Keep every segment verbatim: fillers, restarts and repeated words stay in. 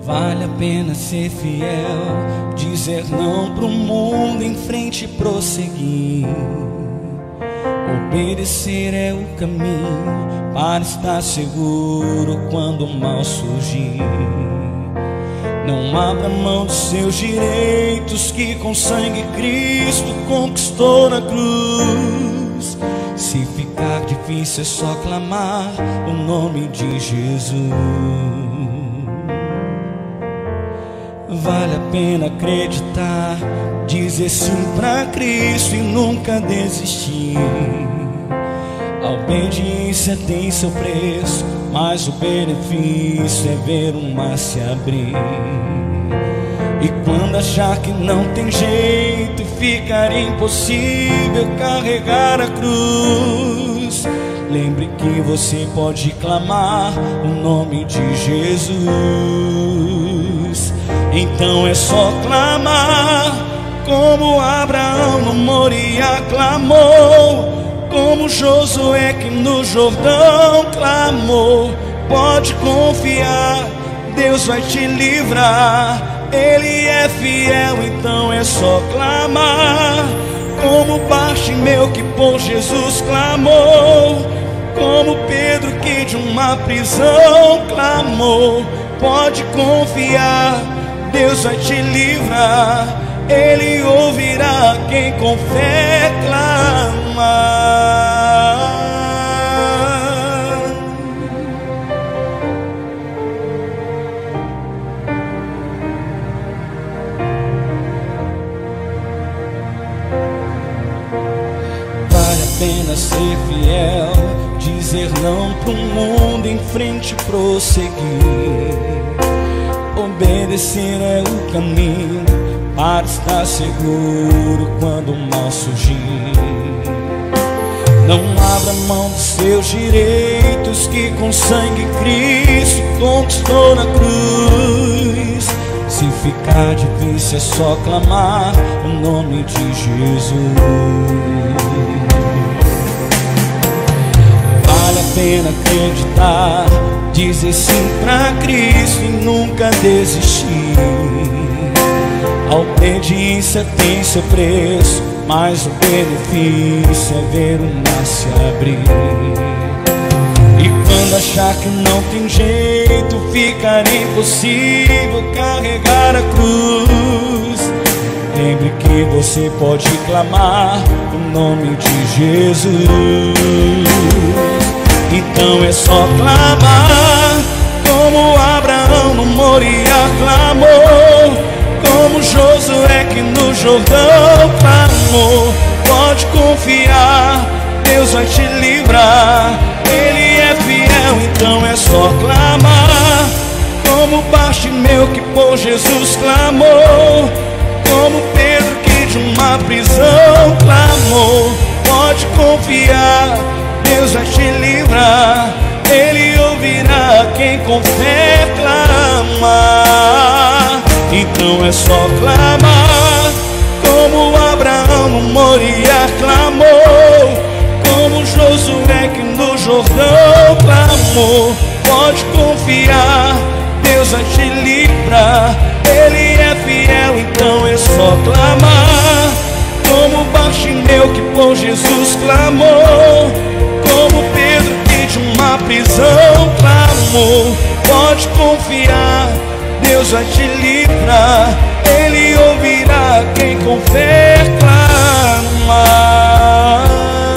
Vale a pena ser fiel, dizer não pro mundo, em frente e prosseguir. Obedecer é o caminho para estar seguro quando o mal surgir. Não abra mão dos seus direitos que com sangue Cristo conquistou na cruz. Se ficar difícil é só clamar o nome de Jesus. Vale a pena acreditar, dizer sim pra Cristo e nunca desistir. A obediência tem seu preço, mas o benefício é ver o mar se abrir. E quando achar que não tem jeito e ficar impossível carregar a cruz, lembre que você pode clamar o nome de Jesus. Então é só clamar, como Abraão no Moriá clamou, como Josué que no Jordão clamou. Pode confiar, Deus vai te livrar, Ele é fiel, então é só clamar. Como Bartimeu que por Jesus clamou, como Pedro que de uma prisão clamou. Pode confiar, Deus vai te livrar, Ele ouvirá quem com fé clamar. Vale a pena ser fiel, dizer não pro mundo, em frente prosseguir. Obedecer é o caminho para estar seguro quando o mal surgir. Não abra mão dos seus direitos que com sangue Cristo conquistou na cruz. Se ficar difícil é só clamar o nome de Jesus. Vale a pena acreditar, dizer sim pra Cristo e nunca desistir. A obediência tem seu preço, mas o benefício é ver o mar se abrir. E quando achar que não tem jeito, ficar impossível carregar a cruz, lembre que você pode clamar o nome de Jesus. Então é só clamar, como Abraão no Moriá clamou, como Josué que no Jordão clamou. Pode confiar, Deus vai te livrar, Ele é fiel, então é só clamar. Como Bartimeu que por Jesus clamou, como Pedro que de uma prisão clamou. Pode confiar, Deus vai te livrar, Ele ouvirá quem com fé clamar. Então é só clamar, como Abraão no Moriá clamou, como Josué que no Jordão clamou. Pode confiar, Deus vai te livrar, Ele é fiel, então é só clamar. Como Bartimeu que por Jesus clamou, como Pedro que de uma prisão clamou. Pode confiar, Deus vai te livrar, Ele ouvirá quem com fé clamar.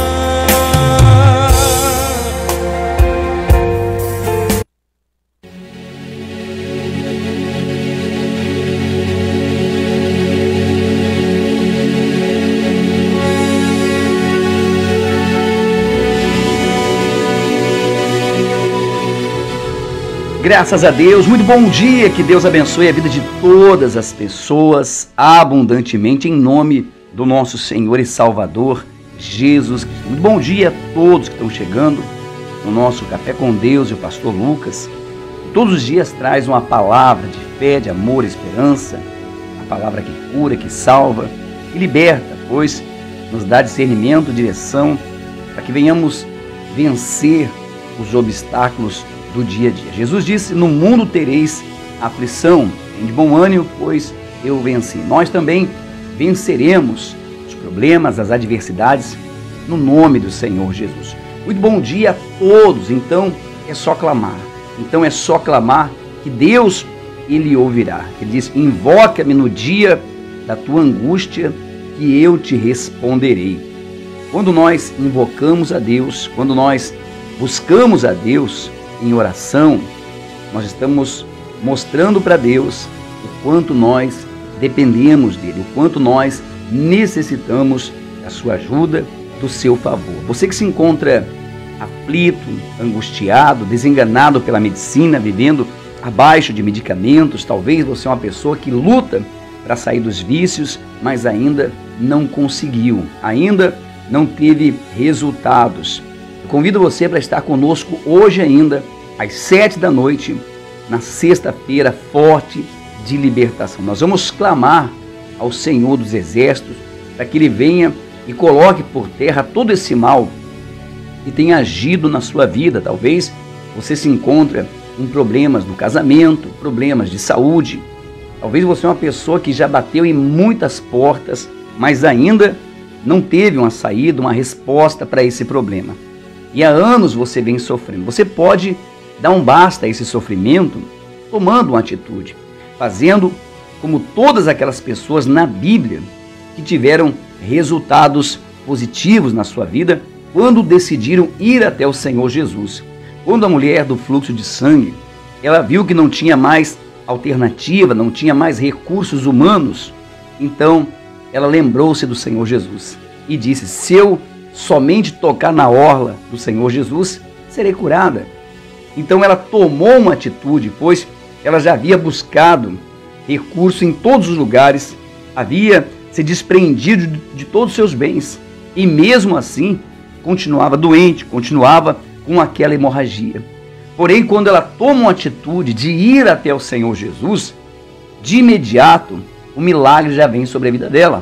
Graças a Deus, muito bom dia, que Deus abençoe a vida de todas as pessoas abundantemente, em nome do nosso Senhor e Salvador, Jesus Cristo. Muito bom dia a todos que estão chegando no nosso Café com Deus e o Pastor Lucas. Todos os dias traz uma palavra de fé, de amor e esperança, a palavra que cura, que salva, que liberta, pois nos dá discernimento, direção, para que venhamos vencer os obstáculos do dia a dia. Jesus disse: no mundo tereis aflição. Tem de bom ânimo, pois eu venci. Nós também venceremos os problemas, as adversidades, no nome do Senhor Jesus. Muito bom dia a todos. Então é só clamar. Então é só clamar que Deus, Ele ouvirá. Ele diz: invoca-me no dia da tua angústia, que eu te responderei. Quando nós invocamos a Deus, quando nós buscamos a Deus em oração, nós estamos mostrando para Deus o quanto nós dependemos dele, o quanto nós necessitamos da sua ajuda, do seu favor. Você que se encontra aflito, angustiado, desenganado pela medicina, vivendo abaixo de medicamentos, talvez você é uma pessoa que luta para sair dos vícios, mas ainda não conseguiu, ainda não teve resultados. Eu convido você para estar conosco hoje ainda, às sete da noite, na sexta-feira forte de libertação. Nós vamos clamar ao Senhor dos Exércitos para que Ele venha e coloque por terra todo esse mal que tem agido na sua vida. Talvez você se encontre com problemas no casamento, problemas de saúde. Talvez você é uma pessoa que já bateu em muitas portas, mas ainda não teve uma saída, uma resposta para esse problema. E há anos você vem sofrendo. Você pode dar um basta a esse sofrimento tomando uma atitude, fazendo como todas aquelas pessoas na Bíblia que tiveram resultados positivos na sua vida quando decidiram ir até o Senhor Jesus. Quando a mulher do fluxo de sangue, ela viu que não tinha mais alternativa, não tinha mais recursos humanos, então ela lembrou-se do Senhor Jesus e disse: se eu somente tocar na orla do Senhor Jesus, serei curada. Então ela tomou uma atitude, pois ela já havia buscado recurso em todos os lugares, havia se desprendido de, de todos os seus bens e mesmo assim continuava doente, continuava com aquela hemorragia. Porém, quando ela toma uma atitude de ir até o Senhor Jesus, de imediato o milagre já vem sobre a vida dela.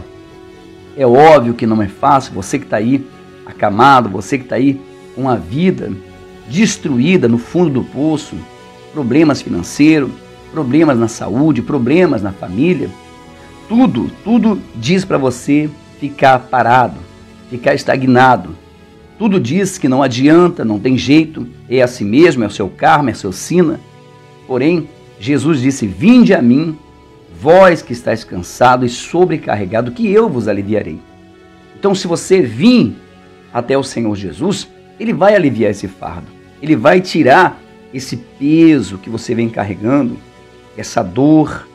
É óbvio que não é fácil, você que está aí acamado, você que está aí com a vida destruída no fundo do poço, problemas financeiros, problemas na saúde, problemas na família, tudo, tudo diz para você ficar parado, ficar estagnado. Tudo diz que não adianta, não tem jeito, é assim mesmo, é o seu karma, é a sua sina. Porém, Jesus disse: vinde a mim, vós que estáis cansado e sobrecarregado, que eu vos aliviarei. Então, se você vir até o Senhor Jesus, Ele vai aliviar esse fardo. Ele vai tirar esse peso que você vem carregando, essa dor,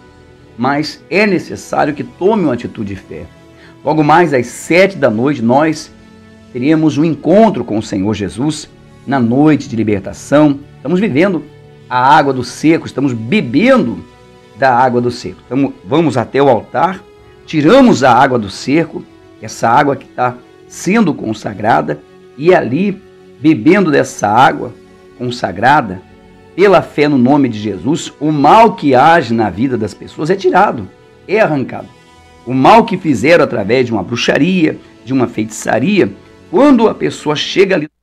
mas é necessário que tome uma atitude de fé. Logo mais às sete da noite, nós teremos um encontro com o Senhor Jesus na noite de libertação. Estamos vivendo a água do seco, estamos bebendo da água do seco. Então, vamos até o altar, tiramos a água do seco, essa água que está sendo consagrada, e ali, bebendo dessa água consagrada, pela fé no nome de Jesus, o mal que age na vida das pessoas é tirado, é arrancado. O mal que fizeram através de uma bruxaria, de uma feitiçaria, quando a pessoa chega ali,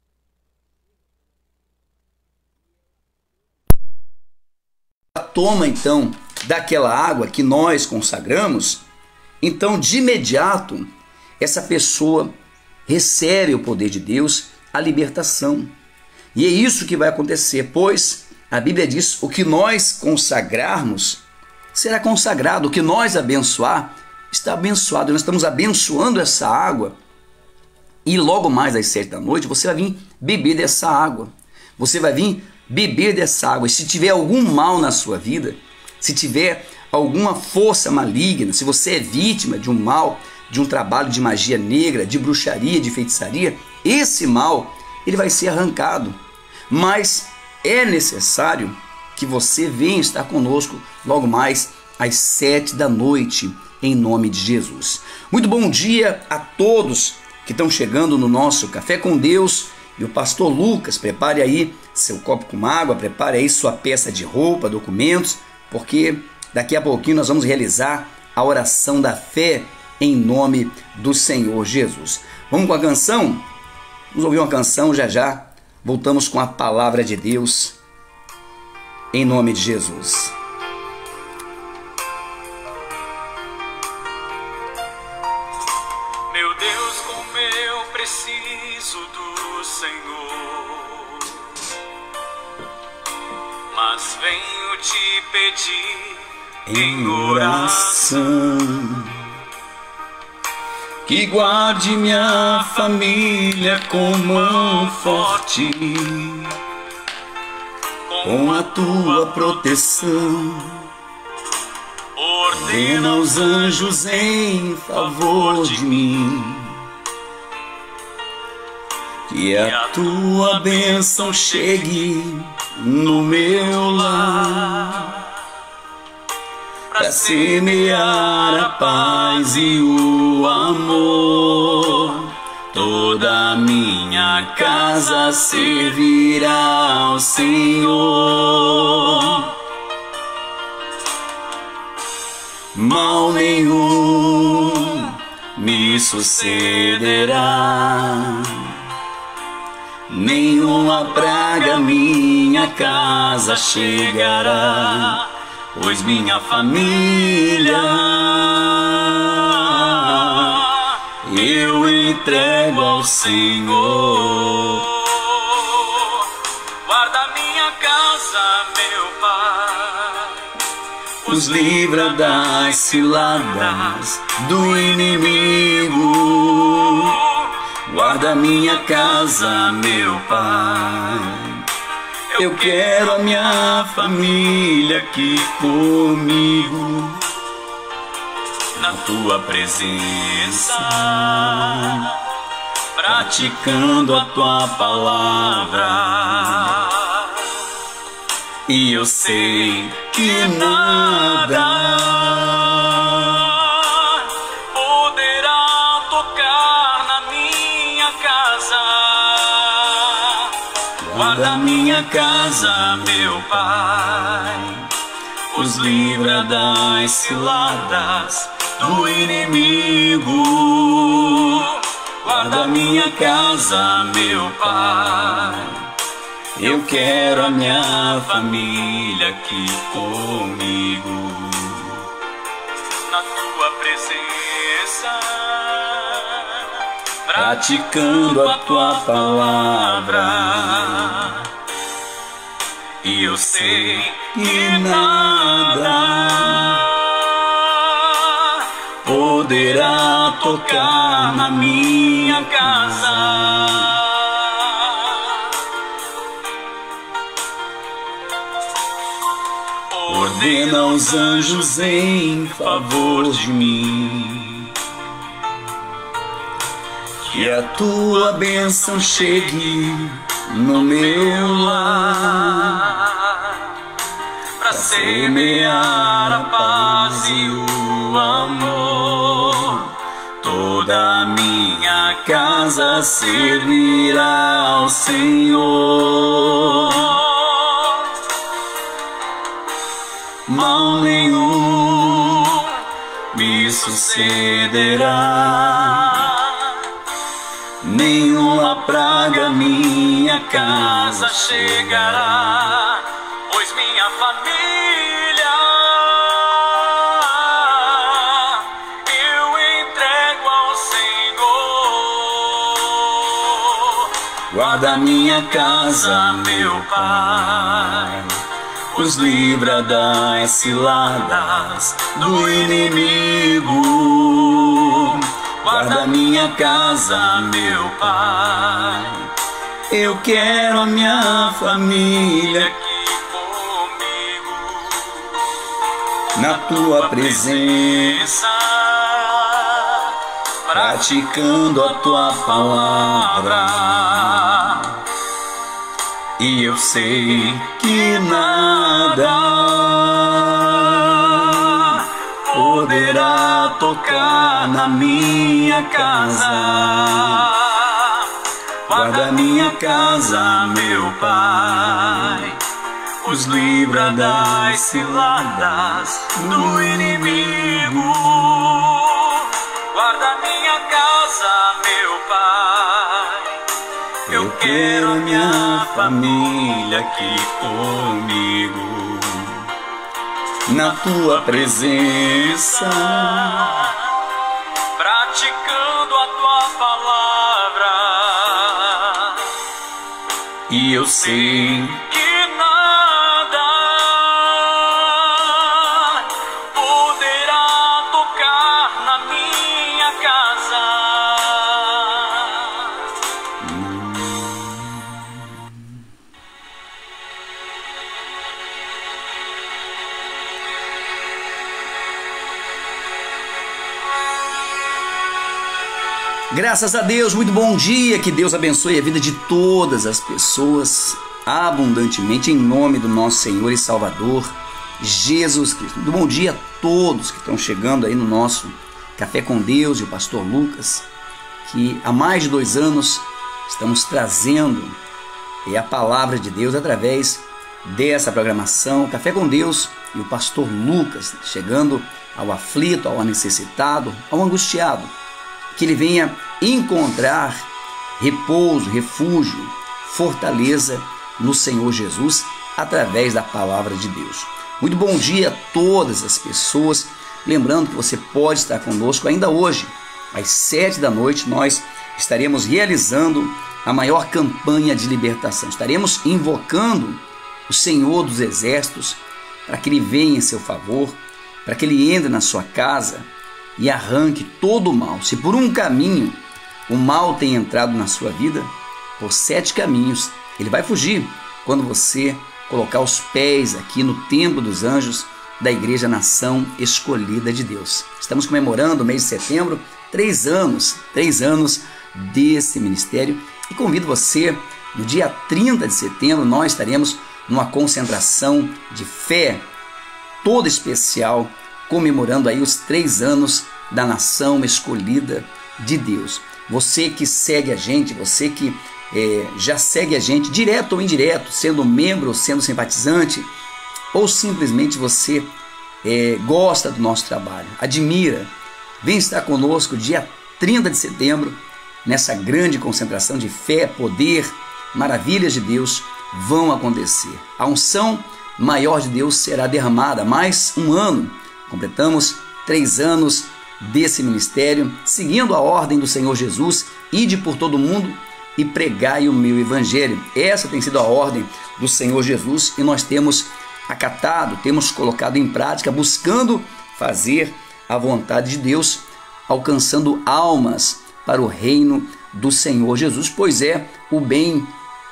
toma então daquela água que nós consagramos, então de imediato essa pessoa recebe o poder de Deus, a libertação. E é isso que vai acontecer, pois a Bíblia diz: o que nós consagrarmos será consagrado, o que nós abençoar está abençoado. Nós estamos abençoando essa água. E logo mais às sete da noite você vai vir beber dessa água. Você vai vir beber dessa água. E se tiver algum mal na sua vida, se tiver alguma força maligna, se você é vítima de um mal, de um trabalho de magia negra, de bruxaria, de feitiçaria, esse mal, ele vai ser arrancado. Mas é necessário que você venha estar conosco logo mais às sete da noite, em nome de Jesus. Muito bom dia a todos que estão chegando no nosso Café com Deus. E o pastor Lucas, prepare aí seu copo com água, prepare aí sua peça de roupa, documentos, porque daqui a pouquinho nós vamos realizar a oração da fé em nome do Senhor Jesus. Vamos com a canção? Vamos ouvir uma canção, já já voltamos com a palavra de Deus em nome de Jesus. mas venho te pedir em oração que guarde minha família com mão forte, com a tua proteção. Ordena os anjos em favor de mim, que a tua bênção chegue no meu lar, pra semear a paz e o amor. Toda a minha casa servirá ao Senhor. Mal nenhum me sucederá, nenhuma praga minha casa chegará, pois minha família eu entrego ao Senhor. Guarda minha casa, meu Pai, os livra das ciladas do inimigo. Guarda minha casa, meu Pai, eu quero a minha família aqui comigo, na tua presença, praticando a tua palavra. E eu sei que nada poderá tocar na minha casa. Guarda minha casa, meu Pai, os livra das ciladas do inimigo. Guarda minha casa, meu Pai, eu quero a minha família aqui comigo, na tua presença, praticando a tua palavra. E eu sei que nada poderá tocar na minha casa. Ordena os anjos em favor de mim, que a tua bênção chegue no meu lar, pra semear a paz e o amor. Toda a minha casa servirá ao Senhor. Mal nenhum me sucederá, nenhuma praga minha casa chegará, pois minha família eu entrego ao Senhor. Guarda minha casa, meu Pai, os livra das ciladas do inimigo. Guarda minha casa, meu Pai, eu quero a minha família aqui comigo, na tua presença, praticando a tua palavra. E eu sei que nada poderá tocar na minha casa. Guarda minha casa, meu Pai, os livra das ciladas do inimigo. Guarda minha casa, meu Pai, eu quero a minha família aqui comigo, na tua presença, praticando a tua palavra. E eu sei que nada Graças a Deus, muito bom dia, que Deus abençoe a vida de todas as pessoas abundantemente, em nome do nosso Senhor e Salvador, Jesus Cristo. Muito bom dia a todos que estão chegando aí no nosso Café com Deus e o Pastor Lucas, que há mais de dois anos estamos trazendo a palavra de Deus através dessa programação, Café com Deus e o Pastor Lucas, chegando ao aflito, ao necessitado, ao angustiado, que ele venha encontrar repouso, refúgio, fortaleza no Senhor Jesus através da palavra de Deus. Muito bom dia a todas as pessoas, lembrando que você pode estar conosco ainda hoje, às sete da noite, nós estaremos realizando a maior campanha de libertação, estaremos invocando o Senhor dos Exércitos para que Ele venha em seu favor, para que Ele entre na sua casa e arranque todo o mal. Se por um caminho o mal tem entrado na sua vida, por sete caminhos ele vai fugir quando você colocar os pés aqui no templo dos anjos da Igreja Nação Escolhida de Deus. Estamos comemorando o mês de setembro, três anos, três anos desse ministério, e convido você, no dia trinta de setembro, nós estaremos numa concentração de fé toda especial, comemorando aí os três anos da Nação Escolhida de Deus. Você que segue a gente, você que é, já segue a gente, direto ou indireto, sendo membro ou sendo simpatizante, ou simplesmente você é, gosta do nosso trabalho, admira, vem estar conosco dia trinta de setembro, nessa grande concentração de fé, poder, maravilhas de Deus vão acontecer. A unção maior de Deus será derramada. Mais um ano, completamos três anos desse ministério, seguindo a ordem do Senhor Jesus: ide por todo mundo e pregai o meu evangelho. Essa tem sido a ordem do Senhor Jesus e nós temos acatado, temos colocado em prática, buscando fazer a vontade de Deus, alcançando almas para o reino do Senhor Jesus, pois é o bem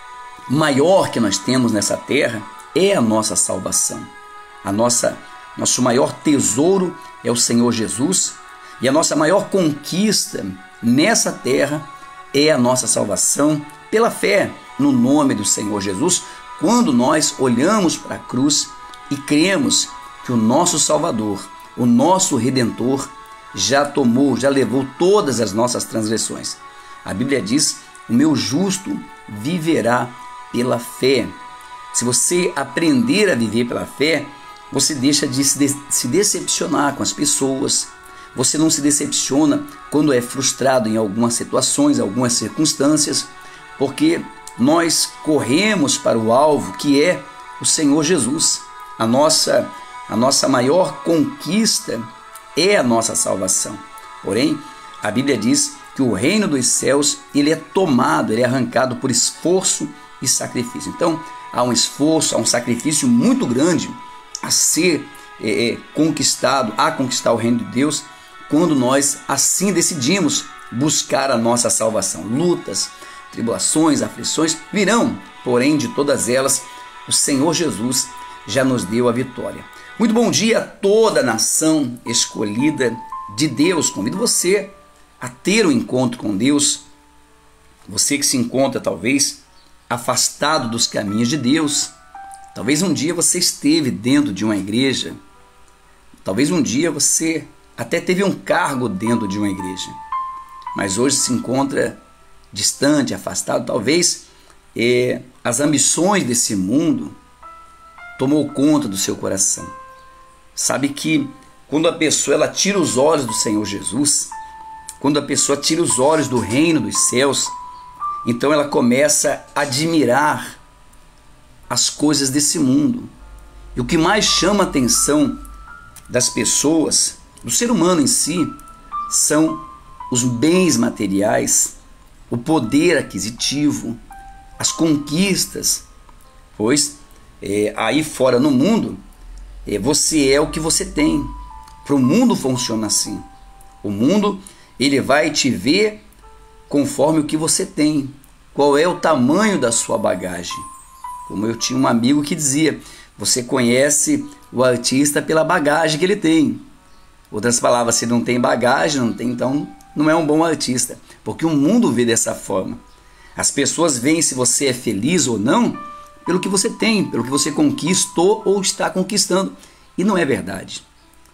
maior que nós temos nessa terra é a nossa salvação. A nossa, nosso maior tesouro é o Senhor Jesus, e a nossa maior conquista nessa terra é a nossa salvação pela fé no nome do Senhor Jesus, quando nós olhamos para a cruz e cremos que o nosso Salvador, o nosso Redentor, já tomou, já levou todas as nossas transgressões. A Bíblia diz: o meu justo viverá pela fé. Se você aprender a viver pela fé, você deixa de se decepcionar com as pessoas, você não se decepciona quando é frustrado em algumas situações, algumas circunstâncias, porque nós corremos para o alvo que é o Senhor Jesus. A nossa, a nossa maior conquista é a nossa salvação. Porém, a Bíblia diz que o reino dos céus ele é tomado, ele é arrancado por esforço e sacrifício. Então, há um esforço, há um sacrifício muito grande a ser é, conquistado, a conquistar o reino de Deus, quando nós assim decidimos buscar a nossa salvação. Lutas, tribulações, aflições virão, porém de todas elas o Senhor Jesus já nos deu a vitória. Muito bom dia a toda a nação escolhida de Deus. Convido você a ter um encontro com Deus. Você que se encontra talvez afastado dos caminhos de Deus. Talvez um dia você esteve dentro de uma igreja. Talvez um dia você até teve um cargo dentro de uma igreja. Mas hoje se encontra distante, afastado. Talvez é, as ambições desse mundo tomou conta do seu coração. Sabe que quando a pessoa ela tira os olhos do Senhor Jesus, quando a pessoa tira os olhos do reino dos céus, então ela começa a admirar as coisas desse mundo. E o que mais chama a atenção das pessoas, do ser humano em si, são os bens materiais, o poder aquisitivo, as conquistas, pois é, aí fora no mundo, é, você é o que você tem. Para o mundo funciona assim. O mundo ele vai te ver conforme o que você tem, qual é o tamanho da sua bagagem. Como eu tinha um amigo que dizia: você conhece o artista pela bagagem que ele tem. Outras palavras, se não tem bagagem, não tem, então não é um bom artista, porque o mundo vê dessa forma. As pessoas veem se você é feliz ou não pelo que você tem, pelo que você conquistou ou está conquistando. E não é verdade.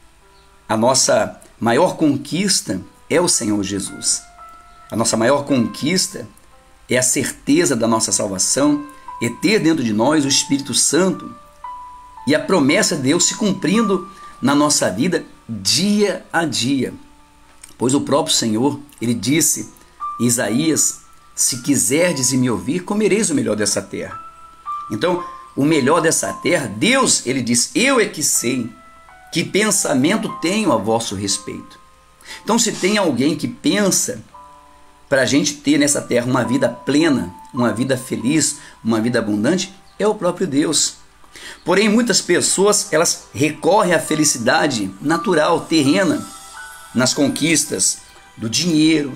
A nossa maior conquista é o Senhor Jesus. A nossa maior conquista é a certeza da nossa salvação, é ter dentro de nós o Espírito Santo e a promessa de Deus se cumprindo na nossa vida dia a dia. Pois o próprio Senhor, ele disse em Isaías: se quiserdes e me ouvir, comereis o melhor dessa terra. Então, o melhor dessa terra, Deus, ele diz: eu é que sei que pensamento tenho a vosso respeito. Então, se tem alguém que pensa para a gente ter nessa terra uma vida plena, uma vida feliz, uma vida abundante, é o próprio Deus. Porém, muitas pessoas, elas recorrem à felicidade natural, terrena, nas conquistas do dinheiro,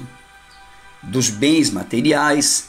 dos bens materiais,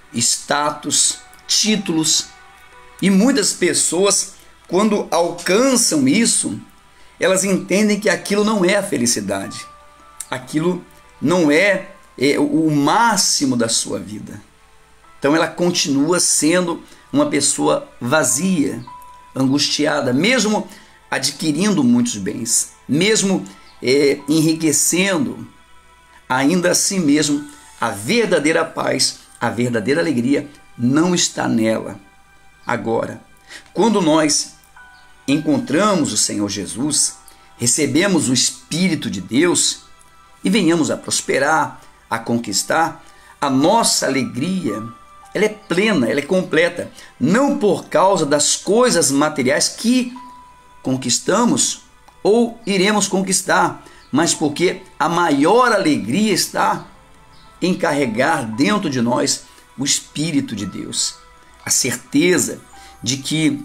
status, títulos. E muitas pessoas, quando alcançam isso, elas entendem que aquilo não é a felicidade. Aquilo não é, é o máximo da sua vida. Então ela continua sendo uma pessoa vazia, angustiada, mesmo adquirindo muitos bens, mesmo é, enriquecendo, ainda assim mesmo a verdadeira paz, a verdadeira alegria não está nela. Agora, quando nós encontramos o Senhor Jesus, recebemos o Espírito de Deus e venhamos a prosperar, a conquistar, a nossa alegria, ela é plena, ela é completa, não por causa das coisas materiais que conquistamos ou iremos conquistar, mas porque a maior alegria está em carregar dentro de nós o Espírito de Deus. A certeza de que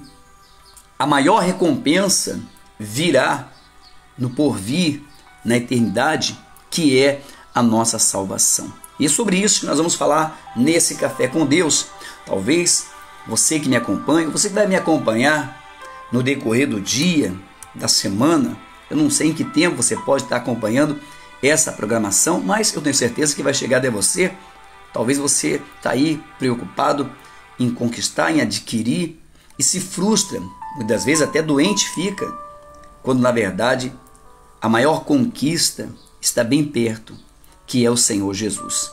a maior recompensa virá no porvir, na eternidade, que é a nossa salvação. E é sobre isso que nós vamos falar nesse Café com Deus. Talvez você que me acompanha, você que vai me acompanhar no decorrer do dia, da semana, eu não sei em que tempo você pode estar acompanhando essa programação, mas eu tenho certeza que vai chegar até você. Talvez você está aí preocupado em conquistar, em adquirir e se frustra, muitas vezes até doente fica, quando na verdade a maior conquista está bem perto, que é o Senhor Jesus.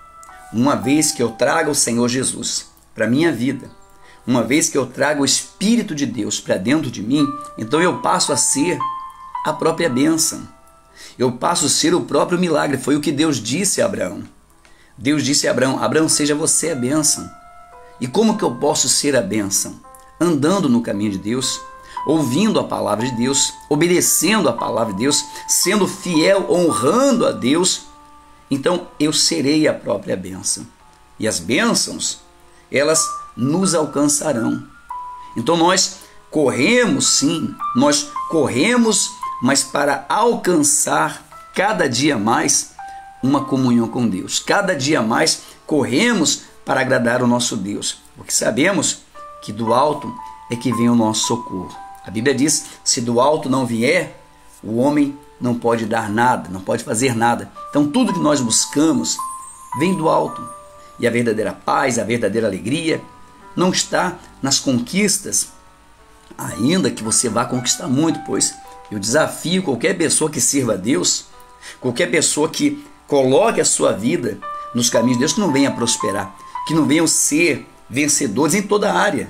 Uma vez que eu trago o Senhor Jesus para a minha vida, uma vez que eu trago o Espírito de Deus para dentro de mim, então eu passo a ser a própria bênção. Eu passo a ser o próprio milagre. Foi o que Deus disse a Abraão. Deus disse a Abraão: Abraão, seja você a bênção. E como que eu posso ser a bênção? Andando no caminho de Deus, ouvindo a palavra de Deus, obedecendo a palavra de Deus, sendo fiel, honrando a Deus, então eu serei a própria bênção. E as bênçãos, elas nos alcançarão. Então nós corremos sim, nós corremos, mas para alcançar cada dia mais uma comunhão com Deus. Cada dia mais corremos para agradar o nosso Deus, porque sabemos que do alto é que vem o nosso socorro. A Bíblia diz: se do alto não vier, o homem não pode dar nada, não pode fazer nada. Então tudo que nós buscamos vem do alto. E a verdadeira paz, a verdadeira alegria não está nas conquistas, ainda que você vá conquistar muito, pois eu desafio qualquer pessoa que sirva a Deus, qualquer pessoa que coloque a sua vida nos caminhos de Deus, que não venha prosperar, que não venham ser vencedores em toda a área.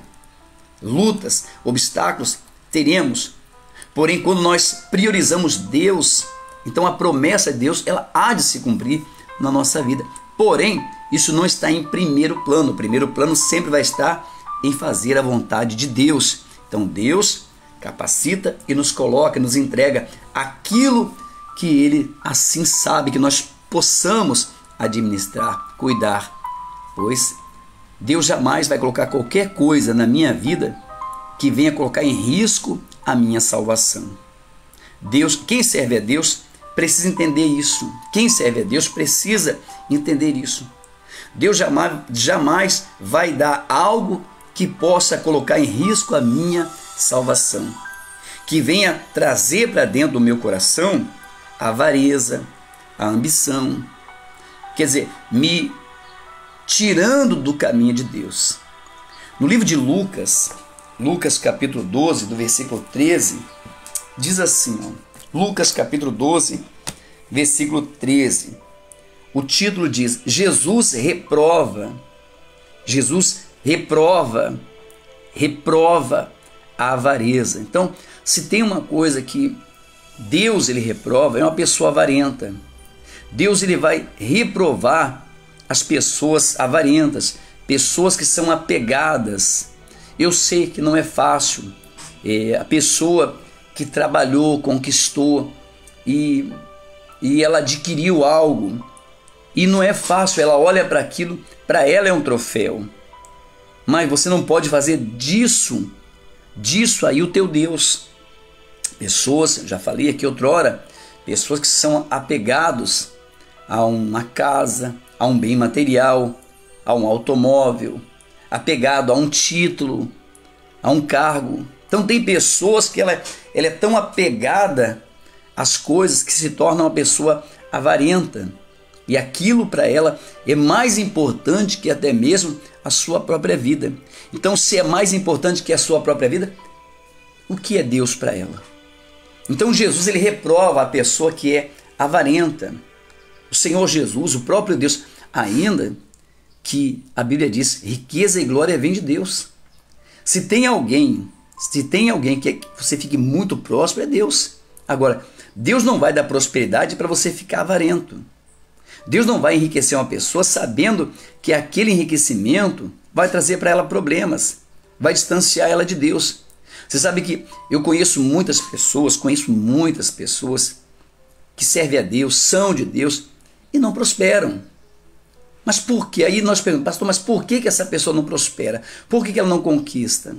Lutas, obstáculos teremos, porém quando nós priorizamos Deus, então a promessa de Deus ela há de se cumprir na nossa vida. Porém, isso não está em primeiro plano. O primeiro plano sempre vai estar em fazer a vontade de Deus. Então Deus capacita e nos coloca, nos entrega aquilo que Ele assim sabe que nós possamos administrar, cuidar, pois Deus jamais vai colocar qualquer coisa na minha vida que venha colocar em risco a minha salvação. Deus, quem serve a Deus precisa entender isso. Quem serve a Deus precisa entender isso. Deus jamais, jamais vai dar algo que possa colocar em risco a minha salvação, que venha trazer para dentro do meu coração a avareza, a ambição, quer dizer, me tirando do caminho de Deus. No livro de Lucas, Lucas capítulo doze, do versículo treze, diz assim, ó, Lucas capítulo doze, versículo treze, o título diz, Jesus reprova, Jesus reprova, reprova a avareza. Então, se tem uma coisa que Deus ele reprova, é uma pessoa avarenta. Deus ele vai reprovar as pessoas avarentas, pessoas que são apegadas. Eu sei que não é fácil, é, a pessoa que trabalhou, conquistou e, e ela adquiriu algo, e não é fácil, ela olha para aquilo, para ela é um troféu, mas você não pode fazer disso, disso aí o teu Deus. Pessoas, já falei aqui outrora, pessoas que são apegados a uma casa, a um bem material, a um automóvel, apegado a um título, a um cargo. Então tem pessoas que ela, ela é tão apegada às coisas que se torna uma pessoa avarenta. E aquilo para ela é mais importante que até mesmo a sua própria vida. Então, se é mais importante que a sua própria vida, o que é Deus para ela? Então Jesus ele reprova a pessoa que é avarenta. O Senhor Jesus, o próprio Deus, ainda que a Bíblia diz, riqueza e glória vem de Deus. Se tem alguém, se tem alguém que você fique muito próspero, é Deus. Agora, Deus não vai dar prosperidade para você ficar avarento. Deus não vai enriquecer uma pessoa sabendo que aquele enriquecimento vai trazer para ela problemas, vai distanciar ela de Deus. Você sabe que eu conheço muitas pessoas, conheço muitas pessoas que servem a Deus, são de Deus e não prosperam. Mas por quê? Aí nós perguntamos, pastor, mas por que, que essa pessoa não prospera? Por que, que ela não conquista?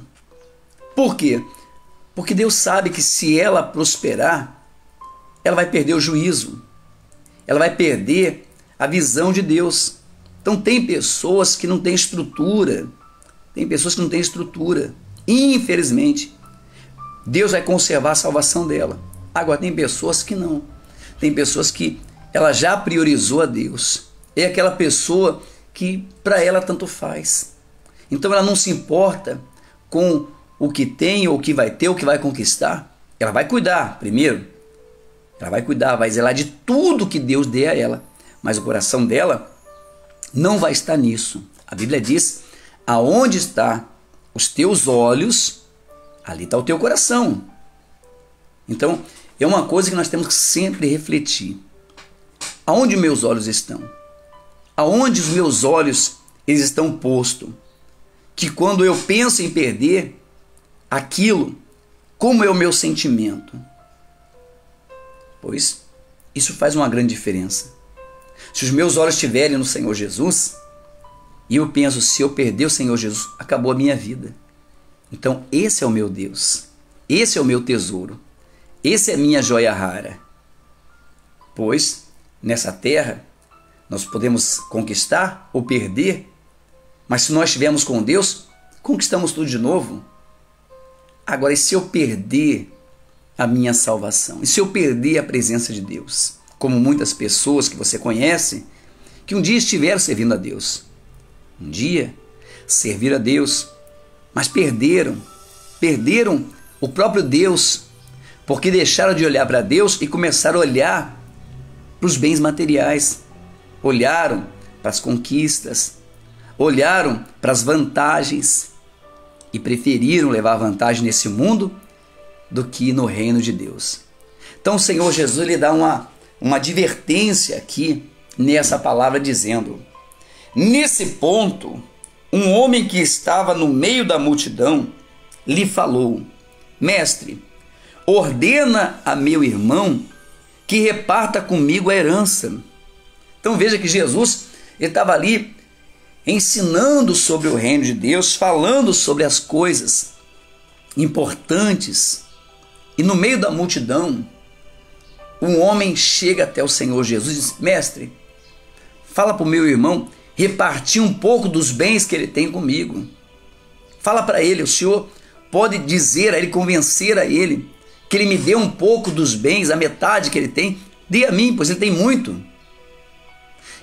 Por quê? Porque Deus sabe que se ela prosperar, ela vai perder o juízo, ela vai perder a visão de Deus. Então tem pessoas que não têm estrutura, tem pessoas que não têm estrutura. Infelizmente, Deus vai conservar a salvação dela. Agora tem pessoas que não. Tem pessoas que ela já priorizou a Deus. É aquela pessoa que para ela tanto faz. Então ela não se importa com o que tem, ou o que vai ter, ou o que vai conquistar. Ela vai cuidar primeiro. Ela vai cuidar, vai zelar de tudo que Deus dê a ela. Mas o coração dela não vai estar nisso. A Bíblia diz, aonde está os teus olhos, ali está o teu coração. Então, é uma coisa que nós temos que sempre refletir. Aonde meus olhos estão? Aonde os meus olhos eles estão postos? Que quando eu penso em perder aquilo, como é o meu sentimento? Pois isso faz uma grande diferença. Se os meus olhos estiverem no Senhor Jesus, e eu penso, se eu perder o Senhor Jesus, acabou a minha vida. Então esse é o meu Deus, esse é o meu tesouro, esse é a minha joia rara. Pois nessa terra nós podemos conquistar ou perder, mas se nós estivermos com Deus, conquistamos tudo de novo. Agora, e se eu perder a minha salvação? E se eu perder a presença de Deus? Como muitas pessoas que você conhece, que um dia estiveram servindo a Deus. Um dia serviram a Deus, mas perderam. Perderam o próprio Deus, porque deixaram de olhar para Deus e começaram a olhar para os bens materiais. Olharam para as conquistas, olharam para as vantagens e preferiram levar vantagem nesse mundo do que no reino de Deus. Então o Senhor Jesus ele dá uma, uma advertência aqui nessa palavra dizendo, nesse ponto, um homem que estava no meio da multidão lhe falou, mestre, ordena a meu irmão que reparta comigo a herança. Então veja que Jesus ele estava ali ensinando sobre o reino de Deus, falando sobre as coisas importantes. E no meio da multidão, um homem chega até o Senhor Jesus e diz, mestre, fala para o meu irmão repartir um pouco dos bens que ele tem comigo. Fala para ele, o Senhor pode dizer a ele, convencer a ele, que ele me dê um pouco dos bens, a metade que ele tem, dê a mim, pois ele tem muito.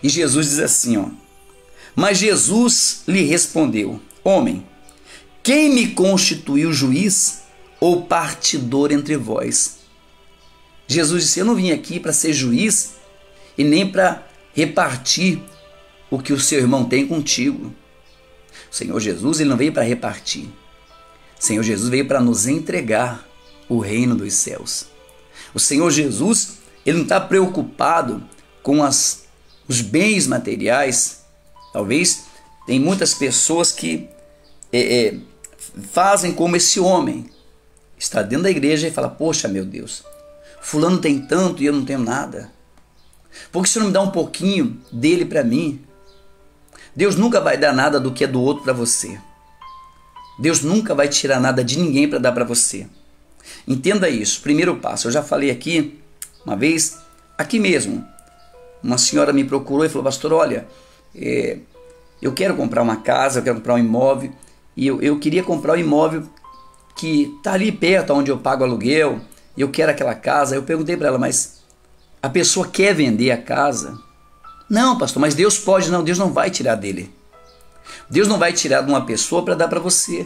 E Jesus diz assim, ó: mas Jesus lhe respondeu: homem, quem me constituiu juiz ou partidor entre vós? Jesus disse: eu não vim aqui para ser juiz e nem para repartir o que o seu irmão tem contigo. O Senhor Jesus, ele não veio para repartir. O Senhor Jesus veio para nos entregar o reino dos céus. O Senhor Jesus, ele não está preocupado com as, os bens materiais. Talvez tem muitas pessoas que é, é, fazem como esse homem. Está dentro da igreja e fala: poxa, meu Deus, fulano tem tanto e eu não tenho nada. Por que você não me dá um pouquinho dele para mim? Deus nunca vai dar nada do que é do outro para você. Deus nunca vai tirar nada de ninguém para dar para você. Entenda isso. Primeiro passo. Eu já falei aqui uma vez, aqui mesmo. Uma senhora me procurou e falou: pastor, olha, é, eu quero comprar uma casa, eu quero comprar um imóvel. E eu, eu queria comprar um imóvel que está ali perto onde eu pago aluguel. E eu quero aquela casa. Eu perguntei para ela: mas a pessoa quer vender a casa? Não, pastor, mas Deus pode. Não, Deus não vai tirar dele. Deus não vai tirar de uma pessoa para dar para você.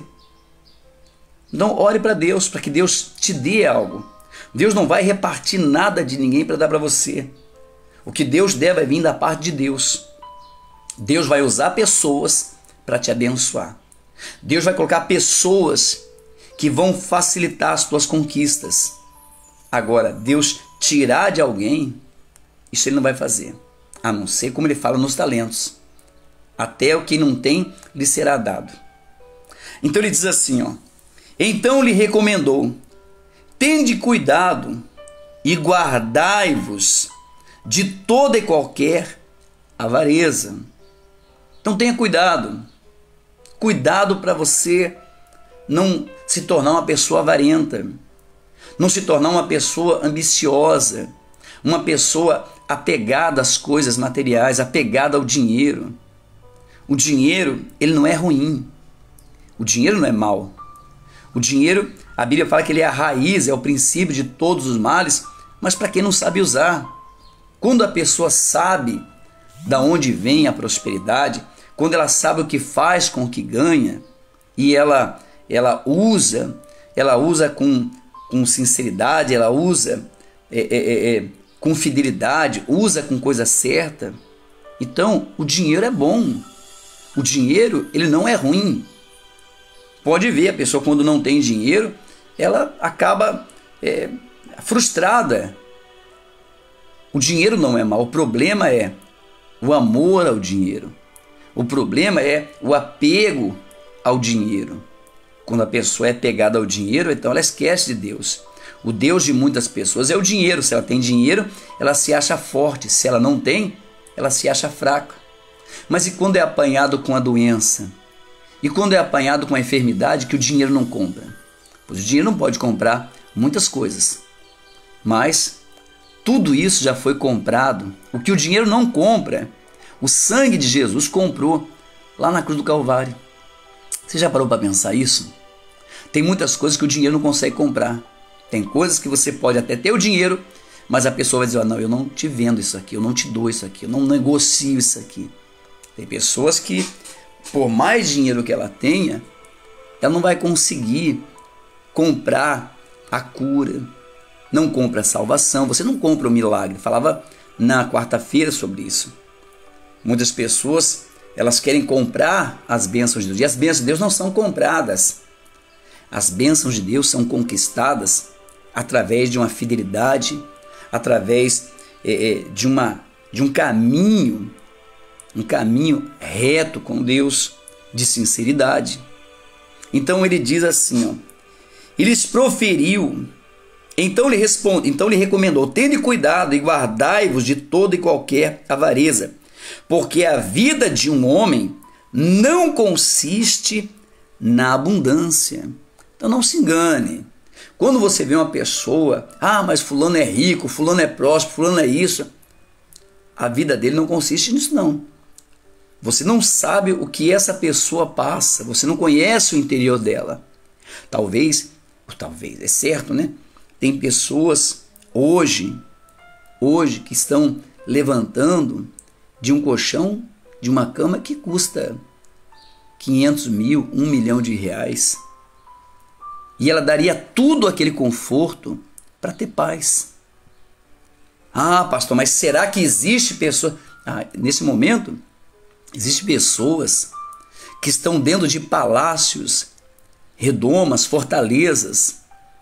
Então ore para Deus, para que Deus te dê algo. Deus não vai repartir nada de ninguém para dar para você. O que Deus der vai vir da parte de Deus. Deus vai usar pessoas para te abençoar. Deus vai colocar pessoas que vão facilitar as tuas conquistas. Agora, Deus tirar de alguém, isso ele não vai fazer. A não ser, como ele fala nos talentos: até o que não tem lhe será dado. Então ele diz assim, ó: então lhe recomendou: tende cuidado e guardai-vos de toda e qualquer avareza. Então tenha cuidado. Cuidado para você não se tornar uma pessoa avarenta, não se tornar uma pessoa ambiciosa, uma pessoa apegada às coisas materiais, apegada ao dinheiro. O dinheiro, ele não é ruim. O dinheiro não é mau. O dinheiro, a Bíblia fala que ele é a raiz, é o princípio de todos os males, mas para quem não sabe usar. Quando a pessoa sabe da onde vem a prosperidade, quando ela sabe o que faz com o que ganha, e ela, ela usa, ela usa com, com sinceridade, ela usa é, é, é, com fidelidade, usa com coisa certa, então o dinheiro é bom. O dinheiro, ele não é ruim. Pode ver, a pessoa quando não tem dinheiro, ela acaba é, frustrada. O dinheiro não é mau, o problema é o amor ao dinheiro. O problema é o apego ao dinheiro. Quando a pessoa é pegada ao dinheiro, então ela esquece de Deus. O Deus de muitas pessoas é o dinheiro. Se ela tem dinheiro, ela se acha forte. Se ela não tem, ela se acha fraca. Mas e quando é apanhado com a doença? E quando é apanhado com a enfermidade que o dinheiro não compra? Pois o dinheiro não pode comprar muitas coisas. Mas tudo isso já foi comprado. O que o dinheiro não compra, o sangue de Jesus comprou lá na cruz do Calvário. Você já parou para pensar isso? Tem muitas coisas que o dinheiro não consegue comprar. Tem coisas que você pode até ter o dinheiro, mas a pessoa vai dizer: oh, não, eu não te vendo isso aqui, eu não te dou isso aqui, eu não negocio isso aqui. Tem pessoas que, por mais dinheiro que ela tenha, ela não vai conseguir comprar a cura, não compra a salvação, você não compra o milagre. Falava na quarta-feira sobre isso. Muitas pessoas, elas querem comprar as bênçãos de Deus, e as bênçãos de Deus não são compradas. As bênçãos de Deus são conquistadas através de uma fidelidade, através é, de, uma, de um caminho, um caminho reto com Deus, de sinceridade. Então ele diz assim, ó, e lhes proferiu, então lhe, responde, então lhe recomendou: tende cuidado e guardai-vos de toda e qualquer avareza, porque a vida de um homem não consiste na abundância. Então não se engane. Quando você vê uma pessoa, ah, mas fulano é rico, fulano é próspero, fulano é isso, a vida dele não consiste nisso não. Você não sabe o que essa pessoa passa, você não conhece o interior dela. Talvez, talvez, é certo, né? Tem pessoas hoje, hoje que estão levantando de um colchão, de uma cama que custa quinhentos mil, um milhão de reais. E ela daria tudo aquele conforto para ter paz. Ah, pastor, mas será que existe pessoa... Ah, nesse momento, existem pessoas que estão dentro de palácios, redomas, fortalezas,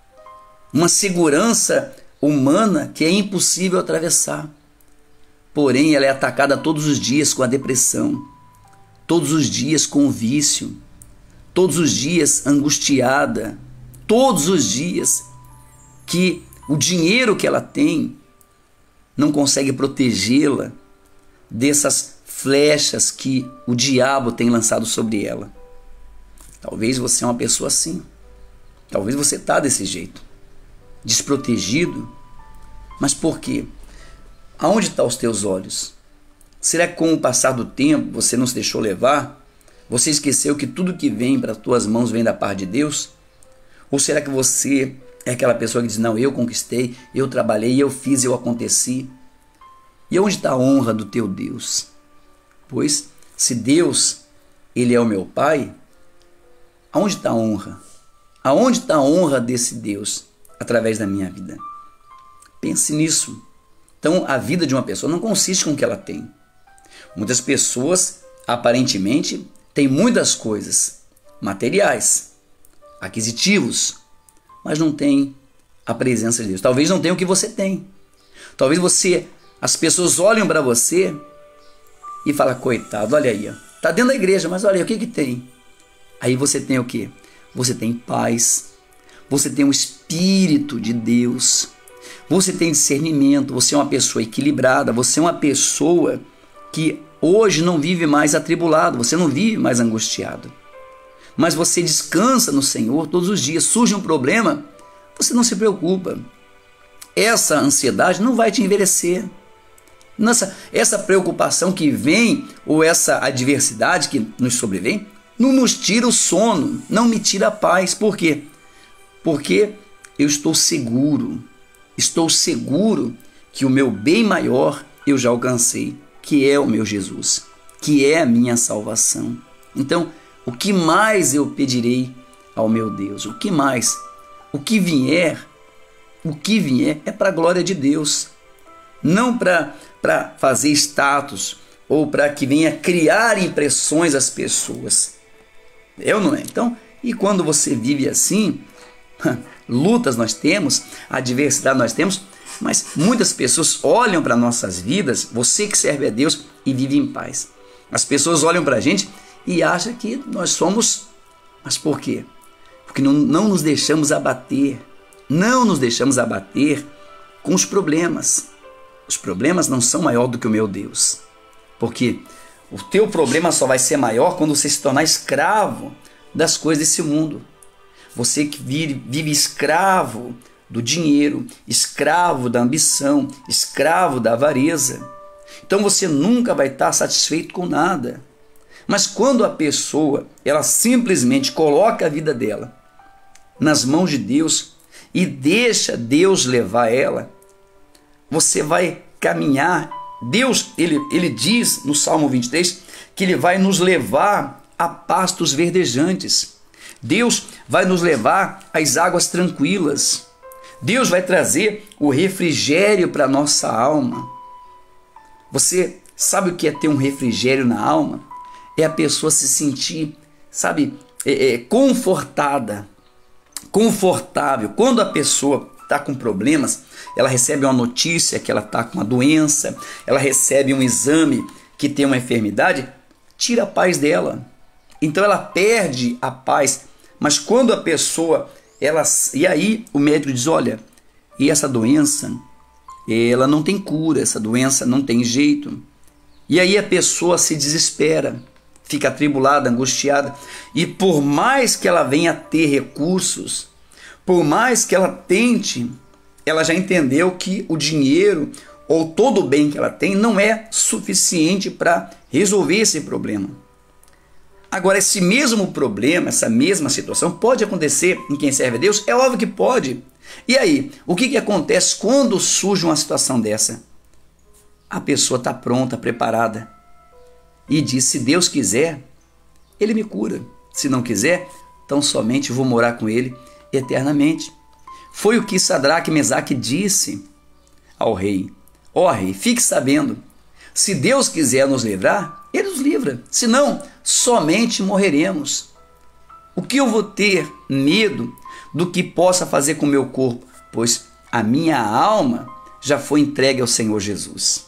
uma segurança humana que é impossível atravessar. Porém, ela é atacada todos os dias com a depressão, todos os dias com o vício, todos os dias angustiada, todos os dias que o dinheiro que ela tem não consegue protegê-la dessas flechas que o diabo tem lançado sobre ela. Talvez você é uma pessoa assim. Talvez você está desse jeito, desprotegido. Mas por quê? Aonde estão os teus olhos? Será que com o passar do tempo você não se deixou levar? Você esqueceu que tudo que vem para as tuas mãos vem da parte de Deus? Ou será que você é aquela pessoa que diz, não, eu conquistei, eu trabalhei, eu fiz, eu aconteci? E onde está a honra do teu Deus? Pois, se Deus, Ele é o meu Pai, aonde está a honra? Aonde está a honra desse Deus através da minha vida? Pense nisso. Então, a vida de uma pessoa não consiste com o que ela tem. Muitas pessoas, aparentemente, têm muitas coisas materiais, aquisitivos, mas não têm a presença de Deus. Talvez não tenha o que você tem. Talvez você, as pessoas olham para você e falam, coitado, olha aí, está dentro da igreja, mas olha aí, o que que tem? Aí você tem o quê? Você tem paz, você tem o Espírito de Deus, você tem discernimento, você é uma pessoa equilibrada, você é uma pessoa que hoje não vive mais atribulado, você não vive mais angustiado. Mas você descansa no Senhor todos os dias. Surge um problema, você não se preocupa. Essa ansiedade não vai te envelhecer. Nossa, essa preocupação que vem, ou essa adversidade que nos sobrevém, não nos tira o sono, não me tira a paz. Por quê? Porque eu estou seguro, estou seguro que o meu bem maior eu já alcancei, que é o meu Jesus, que é a minha salvação. Então, o que mais eu pedirei ao meu Deus? O que mais? O que vier, o que vier é para a glória de Deus, não para para fazer status ou para que venha criar impressões às pessoas. É ou não é? Então, e quando você vive assim, lutas nós temos, adversidade nós temos, mas muitas pessoas olham para nossas vidas, você que serve a Deus e vive em paz. As pessoas olham para a gente e acham que nós somos, mas por quê? Porque não, não nos deixamos abater, não nos deixamos abater com os problemas. Os problemas não são maior do que o meu Deus, porque o teu problema só vai ser maior quando você se tornar escravo das coisas desse mundo. Você que vive, vive escravo do dinheiro, escravo da ambição, escravo da avareza. Então você nunca vai estar satisfeito com nada. Mas quando a pessoa, ela simplesmente coloca a vida dela nas mãos de Deus e deixa Deus levar ela, você vai caminhar. Deus, ele, ele diz no Salmo vinte e três que Ele vai nos levar a pastos verdejantes. Deus vai nos levar às águas tranquilas. Deus vai trazer o refrigério para a nossa alma. Você sabe o que é ter um refrigério na alma? É a pessoa se sentir, sabe, é, é, confortada, confortável. Quando a pessoa está com problemas, ela recebe uma notícia que ela está com uma doença, ela recebe um exame que tem uma enfermidade, tira a paz dela. Então ela perde a paz. Mas quando a pessoa, ela, e aí o médico diz, olha, e essa doença, ela não tem cura, essa doença não tem jeito. E aí a pessoa se desespera, fica atribulada, angustiada, e por mais que ela venha ter recursos, por mais que ela tente, ela já entendeu que o dinheiro ou todo o bem que ela tem não é suficiente para resolver esse problema. Agora, esse mesmo problema, essa mesma situação pode acontecer em quem serve a Deus? É óbvio que pode. E aí, o que, que acontece quando surge uma situação dessa? a pessoa está pronta, preparada e diz: se Deus quiser, Ele me cura. Se não quiser, tão somente vou morar com Ele eternamente. Foi o que Sadraque e Mesaque disse ao rei: ó rei, fique sabendo, se Deus quiser nos livrar, Ele nos livra. Se não, somente morreremos. O que eu vou ter medo do que possa fazer com o meu corpo? Pois a minha alma já foi entregue ao Senhor Jesus.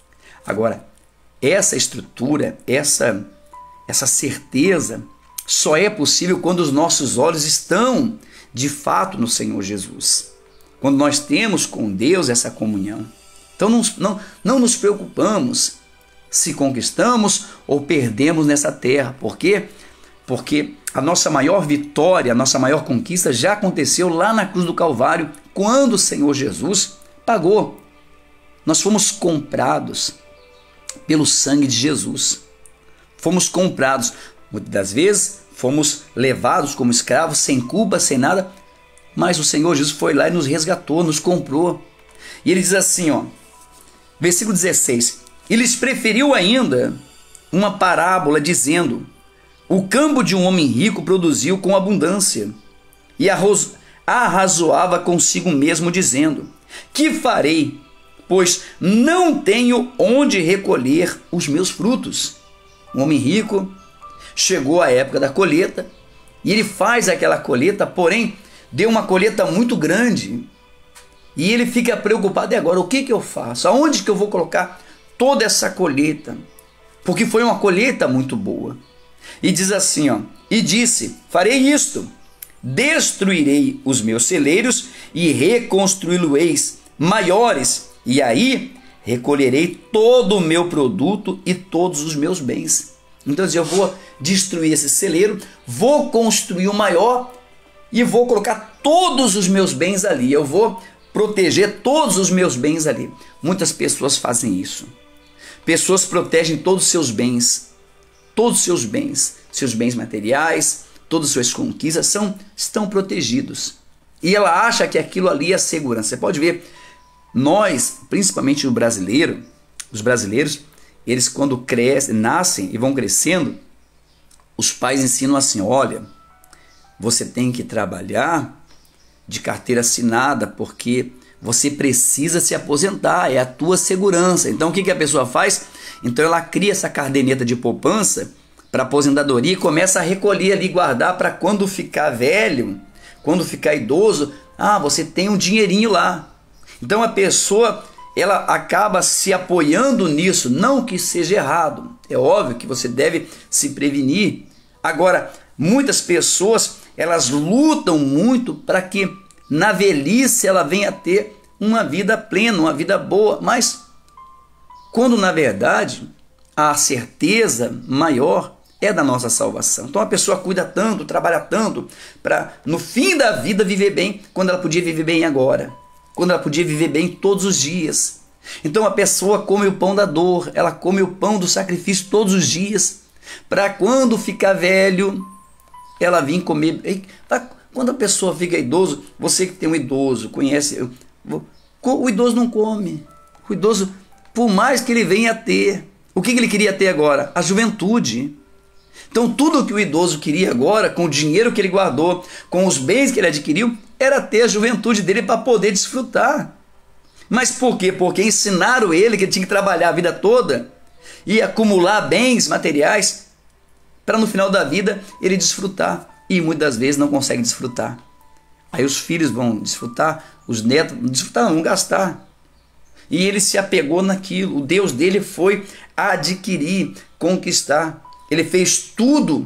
Agora, essa estrutura, essa, essa certeza, só é possível quando os nossos olhos estão, de fato, no Senhor Jesus. Quando nós temos com Deus essa comunhão. Então não, não, não nos preocupamos se conquistamos ou perdemos nessa terra. Por quê? Porque a nossa maior vitória, a nossa maior conquista já aconteceu lá na cruz do Calvário, quando o Senhor Jesus pagou. Nós fomos comprados pelo sangue de Jesus. Fomos comprados. Muitas das vezes fomos levados como escravos, sem culpa, sem nada, mas o Senhor Jesus foi lá e nos resgatou, nos comprou. E ele diz assim, ó, versículo dezesseis, e lhes preferiu ainda uma parábola dizendo: o campo de um homem rico produziu com abundância, e arrazoava consigo mesmo, dizendo: que farei, pois não tenho onde recolher os meus frutos? Um homem rico, chegou a época da colheita, e ele faz aquela colheita, porém, deu uma colheita muito grande, e ele fica preocupado: e agora, o que que eu faço? Aonde que eu vou colocar toda essa colheita? Porque foi uma colheita muito boa. E diz assim, ó, e disse: farei isto, destruirei os meus celeiros e reconstruí-los maiores, e aí recolherei todo o meu produto e todos os meus bens. Então eu vou destruir esse celeiro, vou construir o maior e vou colocar todos os meus bens ali. Eu vou proteger todos os meus bens ali. Muitas pessoas fazem isso. Pessoas protegem todos os seus bens, todos os seus bens, seus bens materiais, todas as suas conquistas são, estão protegidos. E ela acha que aquilo ali é segurança. Você pode ver, nós, principalmente o brasileiro, os brasileiros, eles quando crescem, nascem e vão crescendo, os pais ensinam assim: olha, você tem que trabalhar de carteira assinada porque você precisa se aposentar, é a tua segurança. Então o que, que a pessoa faz? Então ela cria essa caderneta de poupança para aposentadoria e começa a recolher ali, guardar para quando ficar velho, quando ficar idoso, ah, você tem um dinheirinho lá. Então a pessoa, ela acaba se apoiando nisso, não que seja errado, é óbvio que você deve se prevenir. Agora, muitas pessoas, elas lutam muito para que na velhice ela venha a ter uma vida plena, uma vida boa, mas quando na verdade a certeza maior é da nossa salvação. Então a pessoa cuida tanto, trabalha tanto para no fim da vida viver bem, quando ela podia viver bem agora, quando ela podia viver bem todos os dias. Então a pessoa come o pão da dor, ela come o pão do sacrifício todos os dias, para quando ficar velho, ela vir comer. Quando a pessoa fica idoso, você que tem um idoso, conhece, o idoso não come. O idoso, por mais que ele venha a ter, o que ele queria ter agora? A juventude. Então tudo que o idoso queria agora, com o dinheiro que ele guardou, com os bens que ele adquiriu, era ter a juventude dele para poder desfrutar. Mas por quê? Porque ensinaram ele que ele tinha que trabalhar a vida toda e acumular bens materiais para no final da vida ele desfrutar. E muitas vezes não consegue desfrutar. Aí os filhos vão desfrutar, os netos vão desfrutar, não vão gastar. E ele se apegou naquilo. O Deus dele foi adquirir, conquistar. Ele fez tudo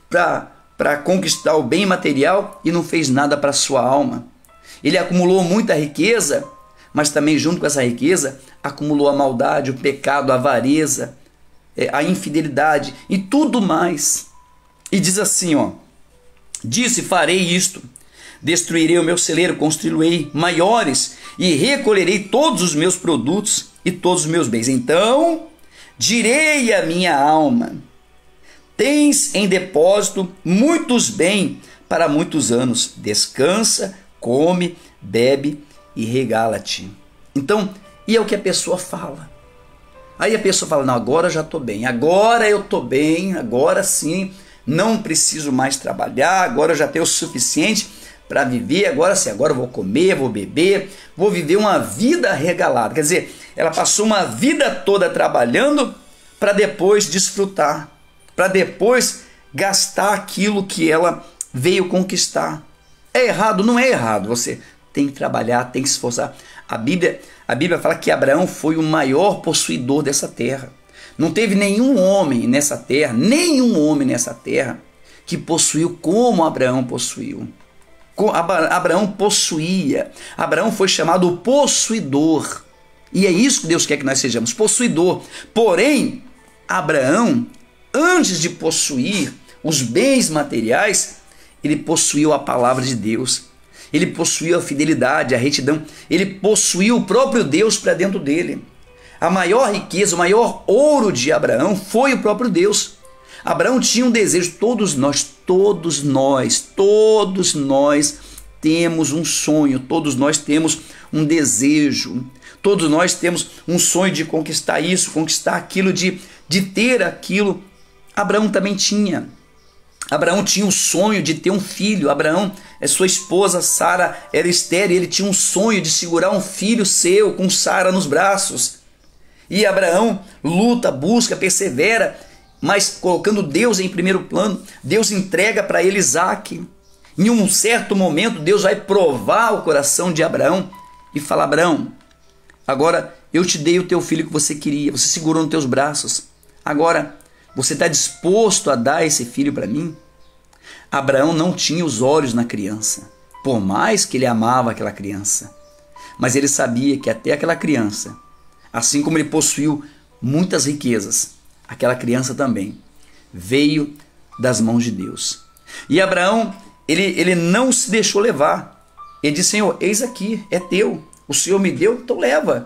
para conquistar o bem material e não fez nada para a sua alma. Ele acumulou muita riqueza, mas também junto com essa riqueza acumulou a maldade, o pecado, a avareza, a infidelidade e tudo mais. E diz assim, ó: disse: farei isto, destruirei o meu celeiro, construí-lo-ei maiores e recolherei todos os meus produtos e todos os meus bens. Então direi à minha alma: tens em depósito muitos bens para muitos anos, descansa, come, bebe e regala-te. Então, e é o que a pessoa fala. Aí a pessoa fala, não, agora eu já estou bem, agora eu estou bem, agora sim, não preciso mais trabalhar, agora eu já tenho o suficiente para viver, agora sim, agora eu vou comer, vou beber, vou viver uma vida regalada. Quer dizer, ela passou uma vida toda trabalhando para depois desfrutar, para depois gastar aquilo que ela veio conquistar. É errado? Não é errado. Você tem que trabalhar, tem que se esforçar. A Bíblia, a Bíblia fala que Abraão foi o maior possuidor dessa terra. Não teve nenhum homem nessa terra, nenhum homem nessa terra que possuiu como Abraão possuiu. Abraão possuía. Abraão foi chamado o possuidor. E é isso que Deus quer que nós sejamos, possuidor. Porém, Abraão, antes de possuir os bens materiais, ele possuiu a palavra de Deus. Ele possuiu a fidelidade, a retidão. Ele possuiu o próprio Deus para dentro dele. A maior riqueza, o maior ouro de Abraão foi o próprio Deus. Abraão tinha um desejo, todos nós, todos nós, todos nós temos um sonho, todos nós temos um desejo, todos nós temos um sonho de conquistar isso, conquistar aquilo, de, de ter aquilo. Abraão também tinha. Abraão tinha o sonho de ter um filho. Abraão, sua esposa Sara era estéril, ele tinha um sonho de segurar um filho seu com Sara nos braços. E Abraão luta, busca, persevera, mas colocando Deus em primeiro plano. Deus entrega para ele Isaque. Em um certo momento, Deus vai provar o coração de Abraão e fala: Abraão, agora eu te dei o teu filho que você queria, você segurou nos teus braços. Agora, você está disposto a dar esse filho para mim? Abraão não tinha os olhos na criança, por mais que ele amava aquela criança. Mas ele sabia que até aquela criança, assim como ele possuiu muitas riquezas, aquela criança também veio das mãos de Deus. E Abraão, ele, ele não se deixou levar. Ele disse: Senhor, eis aqui, é teu. O Senhor me deu, então leva.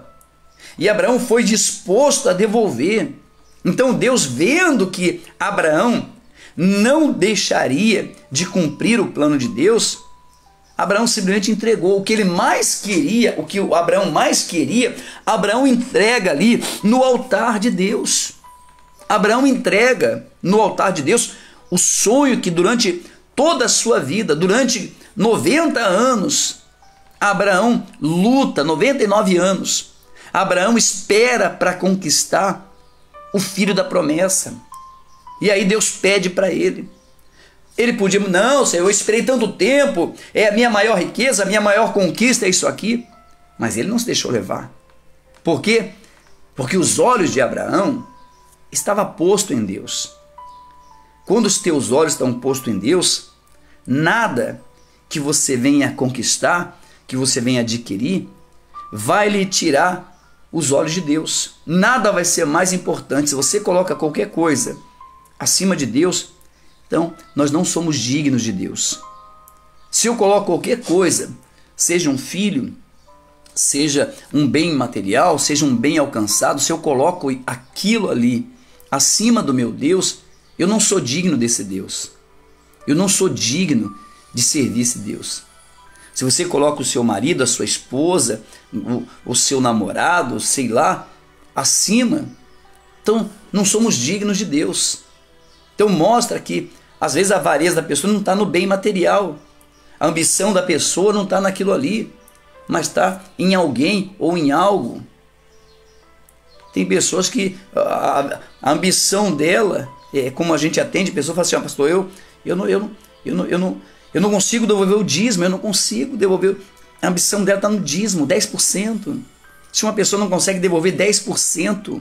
E Abraão foi disposto a devolver. Então Deus, vendo que Abraão não deixaria de cumprir o plano de Deus, Abraão simplesmente entregou o que ele mais queria, o que o Abraão mais queria, Abraão entrega ali no altar de Deus. Abraão entrega no altar de Deus o sonho que durante toda a sua vida, durante noventa anos, Abraão luta, noventa e nove anos, Abraão espera para conquistar o filho da promessa. E aí Deus pede para ele. Ele podia, não, Senhor, eu esperei tanto tempo, é a minha maior riqueza, a minha maior conquista, é isso aqui. Mas ele não se deixou levar. Por quê? Porque os olhos de Abraão estavam postos em Deus. Quando os teus olhos estão postos em Deus, nada que você venha conquistar, que você venha adquirir, vai lhe tirar os olhos de Deus. Nada vai ser mais importante. Se você coloca qualquer coisa acima de Deus, então nós não somos dignos de Deus. Se eu coloco qualquer coisa, seja um filho, seja um bem material, seja um bem alcançado, se eu coloco aquilo ali acima do meu Deus, eu não sou digno desse Deus. Eu não sou digno de servir esse Deus. Se você coloca o seu marido, a sua esposa, o, o seu namorado, sei lá, acima, então não somos dignos de Deus. Então mostra que às vezes a avareza da pessoa não está no bem material, a ambição da pessoa não está naquilo ali, mas está em alguém ou em algo. Tem pessoas que a, a ambição dela, é, como a gente atende, a pessoa fala assim: ah, pastor, eu, eu, não, eu, não, eu, não, eu, não, eu não consigo devolver o dízimo, eu não consigo devolver. A ambição dela está no dízimo, dez por cento. Se uma pessoa não consegue devolver dez por cento,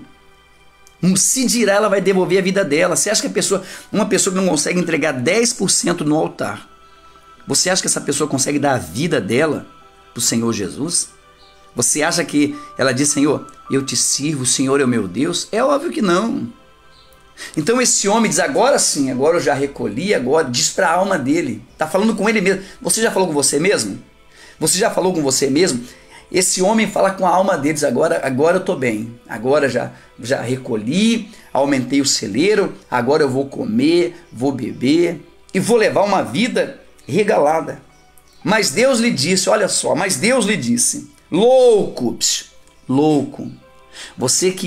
se dirá ela vai devolver a vida dela. Você acha que a pessoa, uma pessoa que não consegue entregar dez por cento no altar, você acha que essa pessoa consegue dar a vida dela para o Senhor Jesus? Você acha que ela diz: Senhor, eu te sirvo, o Senhor é o meu Deus? É óbvio que não. Então esse homem diz: agora sim, agora eu já recolhi, agora diz para a alma dele, está falando com ele mesmo. Você já falou com você mesmo? Você já falou com você mesmo? Esse homem fala com a alma deles: agora, agora eu estou bem, agora já, já recolhi, aumentei o celeiro, agora eu vou comer, vou beber e vou levar uma vida regalada. Mas Deus lhe disse, olha só, mas Deus lhe disse: louco, psh, louco, você que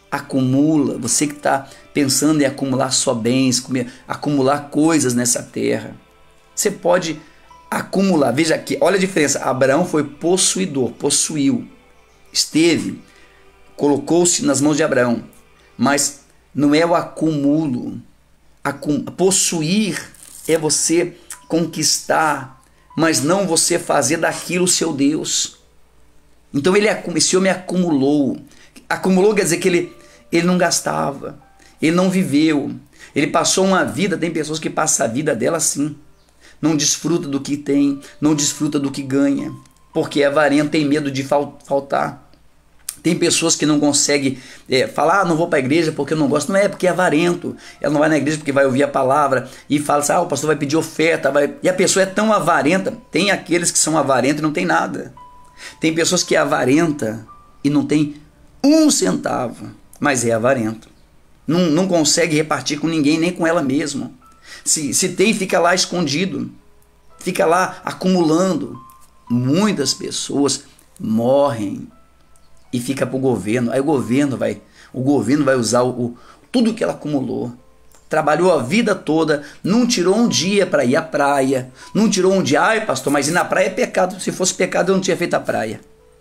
acumula, você que está pensando em acumular só bens, acumular coisas nessa terra, você pode acumular. Veja aqui, olha a diferença. Abraão foi possuidor, possuiu, esteve, colocou-se nas mãos de Abraão, mas não é o acumulo. Acum- possuir é você conquistar, mas não você fazer daquilo o seu Deus. Então ele, esse homem acumulou. Acumulou quer dizer que ele, ele não gastava, ele não viveu, ele passou uma vida. Tem pessoas que passam a vida dela assim, não desfruta do que tem, não desfruta do que ganha, porque é avarento, tem medo de fal- faltar. Tem pessoas que não conseguem é, falar, ah, não vou para a igreja porque eu não gosto. Não é porque é avarento. Ela não vai na igreja porque vai ouvir a palavra e fala assim, ah, o pastor vai pedir oferta. Vai... E a pessoa é tão avarenta. Tem aqueles que são avarentos e não tem nada. Tem pessoas que é avarenta e não tem um centavo, mas é avarento. Não, não consegue repartir com ninguém, nem com ela mesma. Se, se tem, fica lá escondido. Fica lá acumulando. Muitas pessoas morrem e fica para o governo. Aí o governo vai, o governo vai usar o, o, tudo que ela acumulou. Trabalhou a vida toda, não tirou um dia para ir à praia, não tirou um dia, ai pastor, mas ir na praia é pecado. Se fosse pecado eu não tinha feito a praia.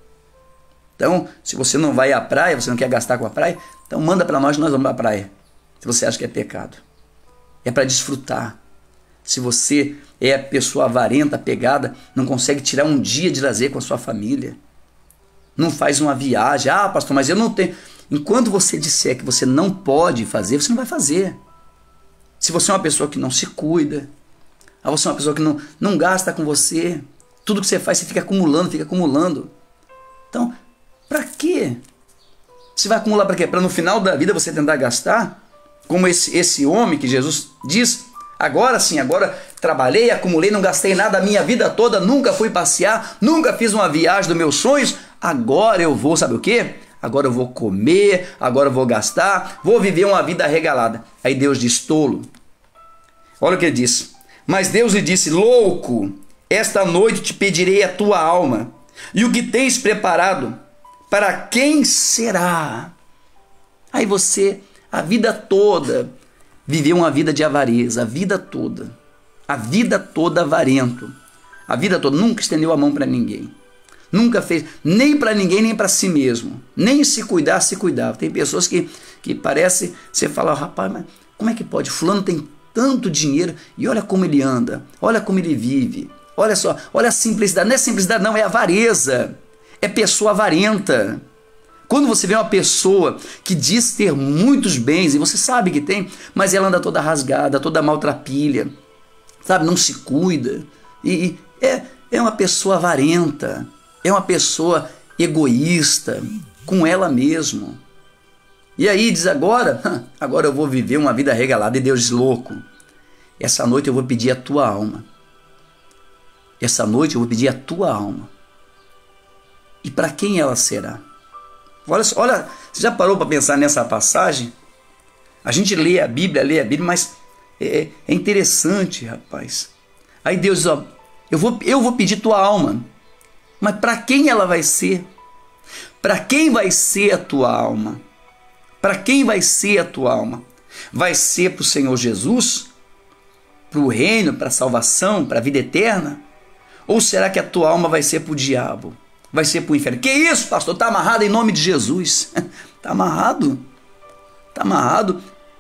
Então, se você não vai à praia, você não quer gastar com a praia, então manda para nós, nós vamos para a praia. Se você acha que é pecado. É para desfrutar. Se você é pessoa avarenta, pegada, não consegue tirar um dia de lazer com a sua família, não faz uma viagem, ah pastor, mas eu não tenho. Enquanto você disser que você não pode fazer, você não vai fazer. Se você é uma pessoa que não se cuida, ah, você é uma pessoa que não, não gasta com você, tudo que você faz você fica acumulando, fica acumulando. Então, para quê? Você vai acumular para quê? Para no final da vida você tentar gastar? Como esse, esse homem que Jesus diz, agora sim, agora trabalhei, acumulei, não gastei nada a minha vida toda, nunca fui passear, nunca fiz uma viagem dos meus sonhos, agora eu vou, sabe o quê? Agora eu vou comer, agora eu vou gastar, vou viver uma vida regalada. Aí Deus diz, tolo. Olha o que ele diz. Mas Deus lhe disse, louco, esta noite te pedirei a tua alma, e o que tens preparado, para quem será? Aí você, a vida toda, viveu uma vida de avareza, a vida toda, a vida toda avarento, a vida toda, nunca estendeu a mão para ninguém. Nunca fez, nem para ninguém, nem para si mesmo. Nem se cuidar, se cuidava. Tem pessoas que, que parece, você fala, rapaz, mas como é que pode? Fulano tem tanto dinheiro e olha como ele anda, olha como ele vive. Olha só, olha a simplicidade. Não é simplicidade não, é avareza. É pessoa avarenta. Quando você vê uma pessoa que diz ter muitos bens, e você sabe que tem, mas ela anda toda rasgada, toda maltrapilha, sabe, não se cuida. E, e é, é uma pessoa avarenta. É uma pessoa egoísta com ela mesma. E aí diz agora, agora eu vou viver uma vida regalada. E Deus diz, louco, essa noite eu vou pedir a tua alma. Essa noite eu vou pedir a tua alma. E para quem ela será? Olha, olha, você já parou para pensar nessa passagem? A gente lê a Bíblia, lê a Bíblia, mas é, é interessante, rapaz. Aí Deus diz, ó, eu vou, eu vou pedir tua alma. Mas para quem ela vai ser? Para quem vai ser a tua alma? Para quem vai ser a tua alma? Vai ser para o Senhor Jesus? Para o reino, para a salvação, para a vida eterna? Ou será que a tua alma vai ser para o diabo? Vai ser para o inferno? Que isso, pastor? Está amarrado em nome de Jesus. Está amarrado. Está amarrado.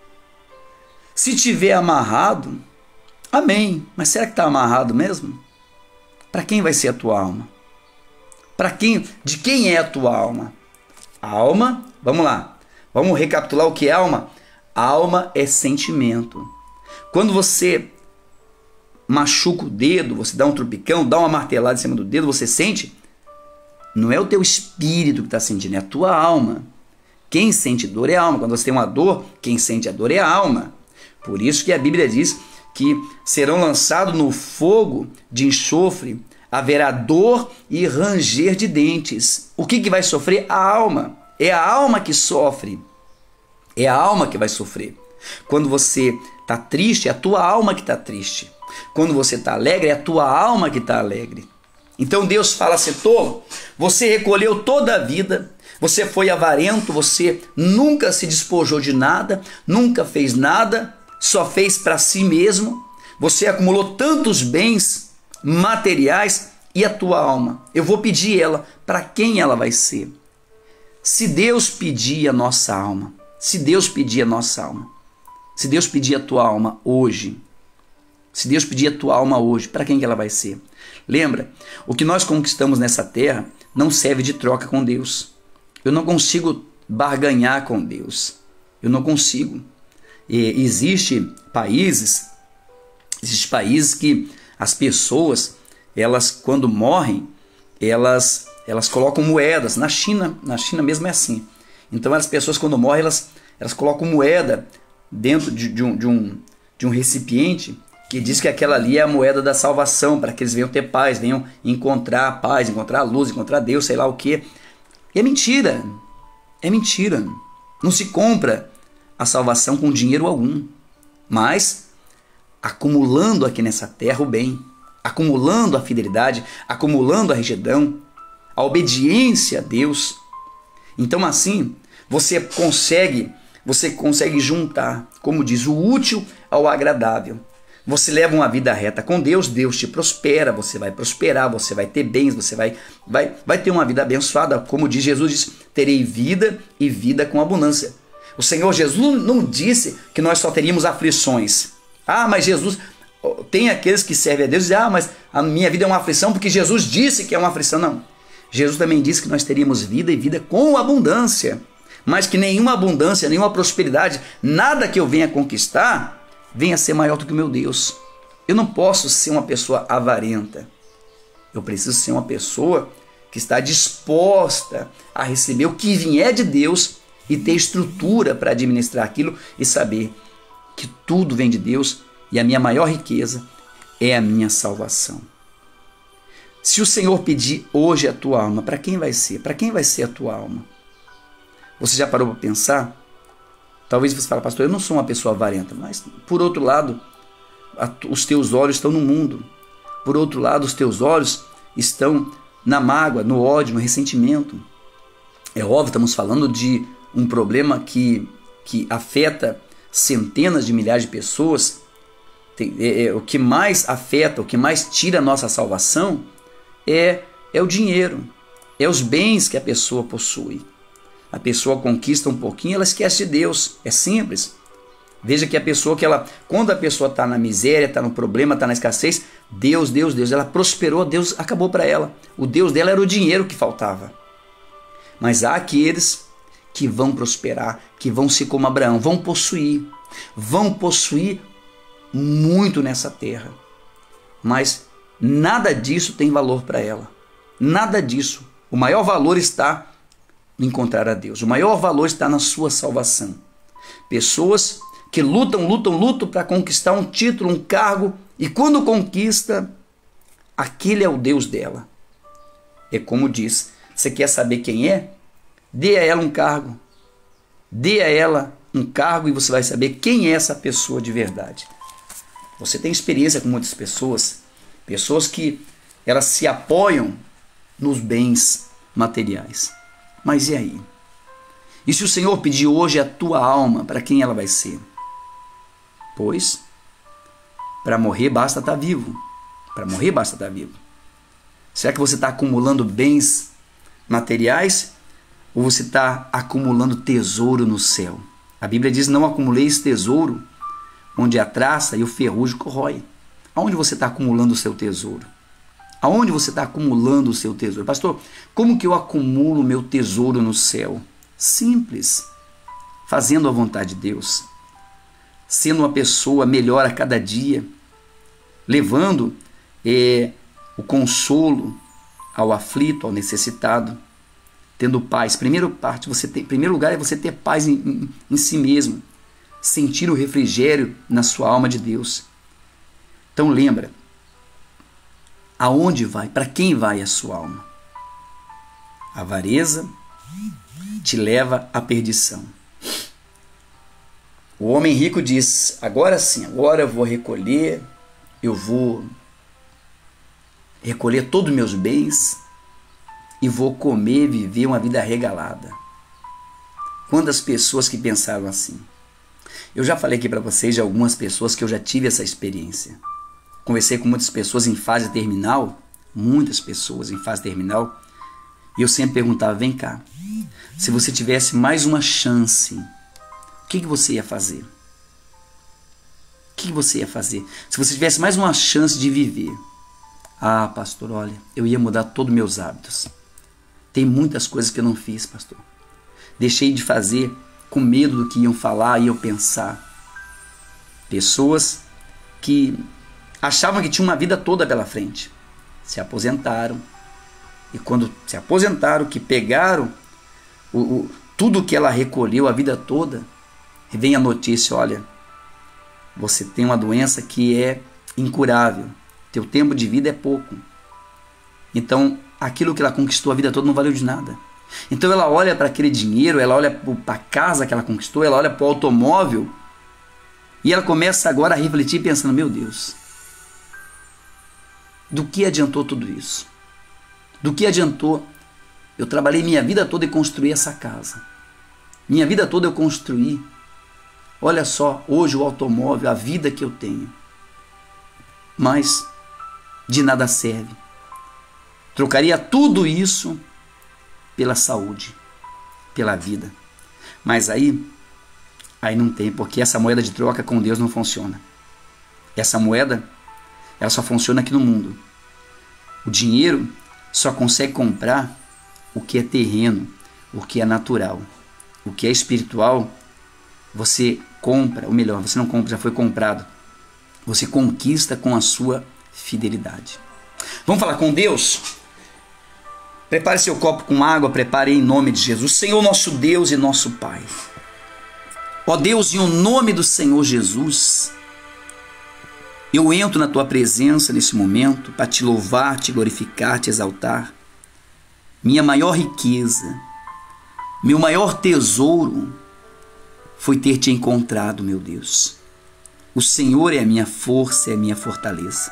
Se tiver amarrado, amém. Mas será que está amarrado mesmo? Para quem vai ser a tua alma? Para quem? De quem é a tua alma? A alma, vamos lá. Vamos recapitular o que é alma? A alma é sentimento. Quando você machuca o dedo, você dá um tropicão, dá uma martelada em cima do dedo, você sente? Não é o teu espírito que está sentindo, é a tua alma. Quem sente dor é a alma. Quando você tem uma dor, quem sente a dor é a alma. Por isso que a Bíblia diz que serão lançados no fogo de enxofre, haverá dor e ranger de dentes. O que, que vai sofrer? A alma. É a alma que sofre. É a alma que vai sofrer. Quando você está triste, é a tua alma que está triste. Quando você está alegre, é a tua alma que está alegre. Então Deus fala assim, tolo, você recolheu toda a vida, Você foi avarento, você nunca se despojou de nada, nunca fez nada, só fez para si mesmo. Você acumulou tantos bens materiais e a tua alma. Eu vou pedir ela, para quem ela vai ser? Se Deus pedir a nossa alma, se Deus pedir a nossa alma, se Deus pedir a tua alma hoje, se Deus pedir a tua alma hoje, para quem que ela vai ser? Lembra, o que nós conquistamos nessa terra não serve de troca com Deus. Eu não consigo barganhar com Deus. Eu não consigo. E existe países, existe países que as pessoas, elas quando morrem, elas, elas colocam moedas. Na China, na China mesmo é assim. Então as pessoas quando morrem, elas, elas colocam moeda dentro de, de, um, de, um, de um recipiente que diz que aquela ali é a moeda da salvação, para que eles venham ter paz, venham encontrar a paz, encontrar a luz, encontrar Deus, sei lá o que. E é mentira, é mentira. Não se compra a salvação com dinheiro algum, mas acumulando aqui nessa terra o bem, acumulando a fidelidade, acumulando a retidão, a obediência a Deus. Então assim, você consegue, você consegue juntar, como diz, o útil ao agradável. Você leva uma vida reta com Deus, Deus te prospera, você vai prosperar, você vai ter bens, você vai, vai, vai ter uma vida abençoada. Como diz Jesus, diz, terei vida e vida com abundância. O Senhor Jesus não disse que nós só teríamos aflições. Ah, mas Jesus, tem aqueles que servem a Deus e dizem, ah, mas a minha vida é uma aflição porque Jesus disse que é uma aflição. Não, Jesus também disse que nós teríamos vida e vida com abundância. Mas que nenhuma abundância, nenhuma prosperidade, nada que eu venha conquistar venha a ser maior do que o meu Deus. Eu não posso ser uma pessoa avarenta. Eu preciso ser uma pessoa que está disposta a receber o que vier de Deus e ter estrutura para administrar aquilo e saber que tudo vem de Deus e a minha maior riqueza é a minha salvação. Se o Senhor pedir hoje a tua alma, para quem vai ser? Para quem vai ser a tua alma? Você já parou para pensar? Talvez você fale, pastor, eu não sou uma pessoa avarenta, mas por outro lado, os teus olhos estão no mundo. Por outro lado, os teus olhos estão na mágoa, no ódio, no ressentimento. É óbvio, estamos falando de um problema que, que afeta centenas de milhares de pessoas. Tem, é, é, o que mais afeta, o que mais tira a nossa salvação é, é o dinheiro, é os bens que a pessoa possui. A pessoa conquista um pouquinho, ela esquece de Deus. É simples. Veja que a pessoa que ela, quando a pessoa está na miséria, está no problema, está na escassez, Deus, Deus, Deus, ela prosperou, Deus acabou para ela. O Deus dela era o dinheiro que faltava. Mas há aqueles que vão prosperar, que vão ser como Abraão, vão possuir, vão possuir muito nessa terra. Mas nada disso tem valor para ela. Nada disso. O maior valor está encontrar a Deus. O maior valor está na sua salvação. Pessoas que lutam, lutam, lutam para conquistar um título, um cargo, e quando conquista, aquele é o Deus dela. É como diz, você quer saber quem é? Dê a ela um cargo. Dê a ela um cargo e você vai saber quem é essa pessoa de verdade. Você tem experiência com muitas pessoas, pessoas que elas se apoiam nos bens materiais. Mas e aí? E se o Senhor pedir hoje a tua alma, para quem ela vai ser? Pois, para morrer basta estar vivo. Para morrer basta estar vivo. Será que você está acumulando bens materiais ou você está acumulando tesouro no céu? A Bíblia diz, não acumuleis tesouro onde a traça e o ferrugem corrói. Aonde você está acumulando o seu tesouro? Aonde você está acumulando o seu tesouro? Pastor, como que eu acumulo o meu tesouro no céu? Simples. Fazendo a vontade de Deus. Sendo uma pessoa melhor a cada dia. Levando é, o consolo ao aflito, ao necessitado. Tendo paz. Primeiro, parte, você ter, primeiro lugar é você ter paz em, em, em si mesmo. Sentir o refrigério na sua alma de Deus. Então lembra. Aonde vai? Para quem vai a sua alma? A avareza te leva à perdição. O homem rico diz, agora sim, agora eu vou recolher, eu vou recolher todos os meus bens, e vou comer e viver uma vida regalada. Quantas pessoas que pensaram assim? Eu já falei aqui para vocês de algumas pessoas que eu já tive essa experiência. Conversei com muitas pessoas em fase terminal, muitas pessoas em fase terminal, e eu sempre perguntava, vem cá, se você tivesse mais uma chance, o que, que você ia fazer? O que, que você ia fazer? Se você tivesse mais uma chance de viver, ah, pastor, olha, eu ia mudar todos os meus hábitos. Tem muitas coisas que eu não fiz, pastor. Deixei de fazer com medo do que iam falar e eu pensar. Pessoas que achavam que tinham uma vida toda pela frente. Se aposentaram. E quando se aposentaram, que pegaram o, o, tudo que ela recolheu a vida toda, vem a notícia, olha, você tem uma doença que é incurável. Teu tempo de vida é pouco. Então, aquilo que ela conquistou a vida toda não valeu de nada. Então ela olha para aquele dinheiro, ela olha para a casa que ela conquistou, ela olha para o automóvel e ela começa agora a refletir pensando, meu Deus, do que adiantou tudo isso? Do que adiantou? Eu trabalhei minha vida toda e construí essa casa. Minha vida toda eu construí. Olha só, hoje o automóvel, a vida que eu tenho. Mas de nada serve. Trocaria tudo isso pela saúde, pela vida. Mas aí, aí não tem, porque essa moeda de troca com Deus não funciona. Essa moeda, ela só funciona aqui no mundo. O dinheiro só consegue comprar o que é terreno, o que é natural. O que é espiritual, você compra, ou melhor, você não compra, já foi comprado. Você conquista com a sua fidelidade. Vamos falar com Deus? Prepare seu copo com água, prepare em nome de Jesus. Senhor, nosso Deus e nosso Pai. Ó Deus, em o nome do Senhor Jesus, eu entro na Tua presença nesse momento para Te louvar, Te glorificar, Te exaltar. Minha maior riqueza, meu maior tesouro foi ter Te encontrado, meu Deus. O Senhor é a minha força, é a minha fortaleza.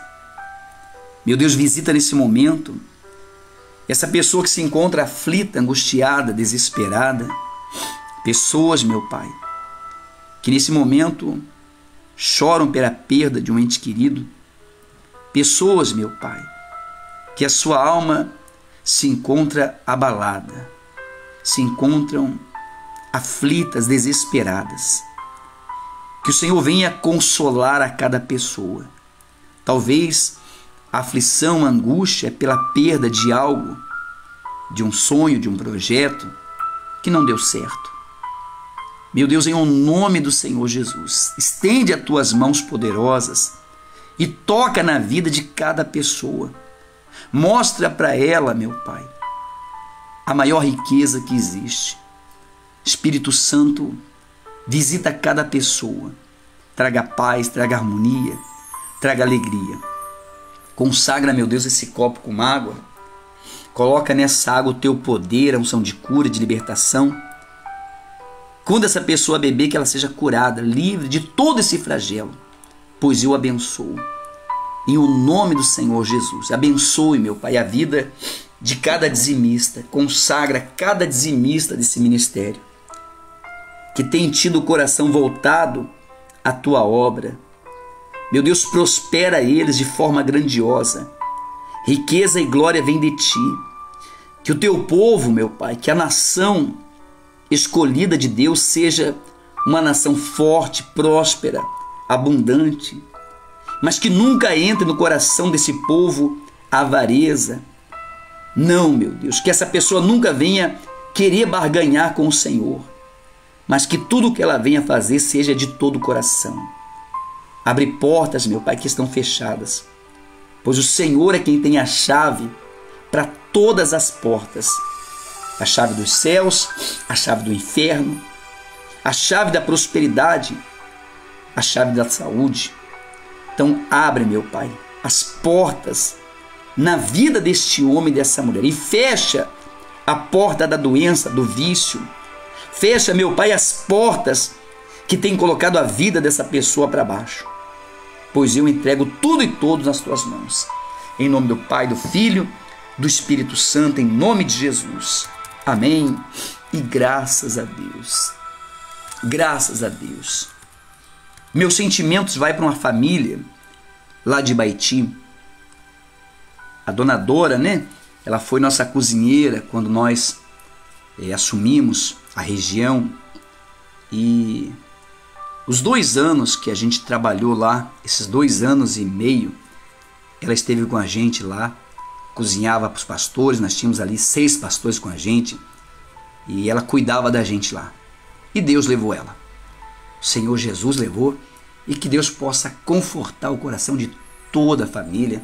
Meu Deus, visita nesse momento essa pessoa que se encontra aflita, angustiada, desesperada. Pessoas, meu Pai, que nesse momento choram pela perda de um ente querido. Pessoas, meu Pai, que a sua alma se encontra abalada, se encontram aflitas, desesperadas. Que o Senhor venha consolar a cada pessoa. Talvez a aflição, a angústia é pela perda de algo, de um sonho, de um projeto que não deu certo. Meu Deus, em nome do Senhor Jesus, estende as tuas mãos poderosas e toca na vida de cada pessoa. Mostra para ela, meu Pai, a maior riqueza que existe. Espírito Santo, visita cada pessoa. Traga paz, traga harmonia, traga alegria. Consagra, meu Deus, esse copo com água. Coloca nessa água o teu poder, a unção de cura, de libertação. Quando essa pessoa beber, que ela seja curada, livre de todo esse flagelo, pois eu abençoo. Em o nome do Senhor Jesus, abençoe, meu Pai, a vida de cada dizimista. Consagra cada dizimista desse ministério, que tem tido o coração voltado à tua obra. Meu Deus, prospera eles de forma grandiosa. Riqueza e glória vem de ti. Que o teu povo, meu Pai, que a nação escolhida de Deus seja uma nação forte, próspera, abundante, mas que nunca entre no coração desse povo a avareza. Não, meu Deus, que essa pessoa nunca venha querer barganhar com o Senhor, mas que tudo que ela venha fazer seja de todo o coração. Abre portas, meu Pai, que estão fechadas, pois o Senhor é quem tem a chave para todas as portas. A chave dos céus, a chave do inferno, a chave da prosperidade, a chave da saúde. Então abre, meu Pai, as portas na vida deste homem e dessa mulher e fecha a porta da doença, do vício. Fecha, meu Pai, as portas que tem colocado a vida dessa pessoa para baixo, pois eu entrego tudo e todos nas tuas mãos. Em nome do Pai, do Filho do Espírito Santo, em nome de Jesus. Amém. E graças a Deus. Graças a Deus. Meus sentimentos vai para uma família lá de Baiti. A dona Dora, né? Ela foi nossa cozinheira quando nós é, assumimos a região. E os dois anos que a gente trabalhou lá, esses dois anos e meio, ela esteve com a gente lá, cozinhava para os pastores. Nós tínhamos ali seis pastores com a gente e ela cuidava da gente lá. E Deus levou ela. O Senhor Jesus levou, e que Deus possa confortar o coração de toda a família.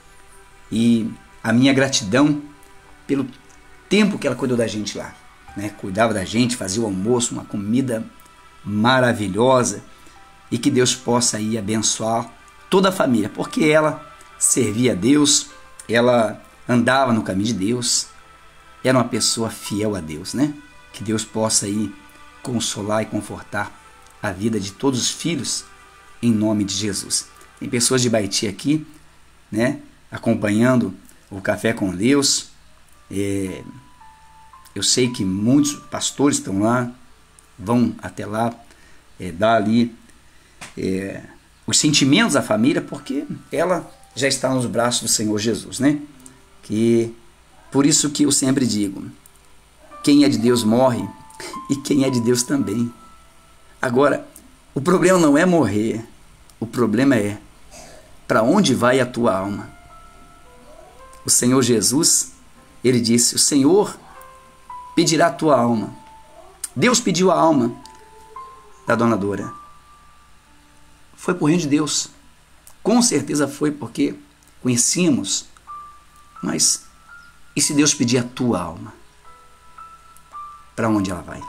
E a minha gratidão pelo tempo que ela cuidou da gente lá, né? Cuidava da gente, fazia o almoço, uma comida maravilhosa, e que Deus possa aí abençoar toda a família, porque ela servia a Deus, ela andava no caminho de Deus, era uma pessoa fiel a Deus, né? Que Deus possa aí consolar e confortar a vida de todos os filhos, em nome de Jesus. Tem pessoas de Baiti aqui, né, acompanhando o Café com Deus. É, eu sei que muitos pastores estão lá, vão até lá, é, dar ali é, os sentimentos da família, porque ela já está nos braços do Senhor Jesus, né? Que, por isso que eu sempre digo, quem é de Deus morre, e quem é de Deus também. Agora, o problema não é morrer, o problema é para onde vai a tua alma. O Senhor Jesus, ele disse, o Senhor pedirá a tua alma. Deus pediu a alma da dona Dora. Foi por reino de Deus. Com certeza foi porque conhecíamos. Mas e se Deus pedir a tua alma? Para onde ela vai?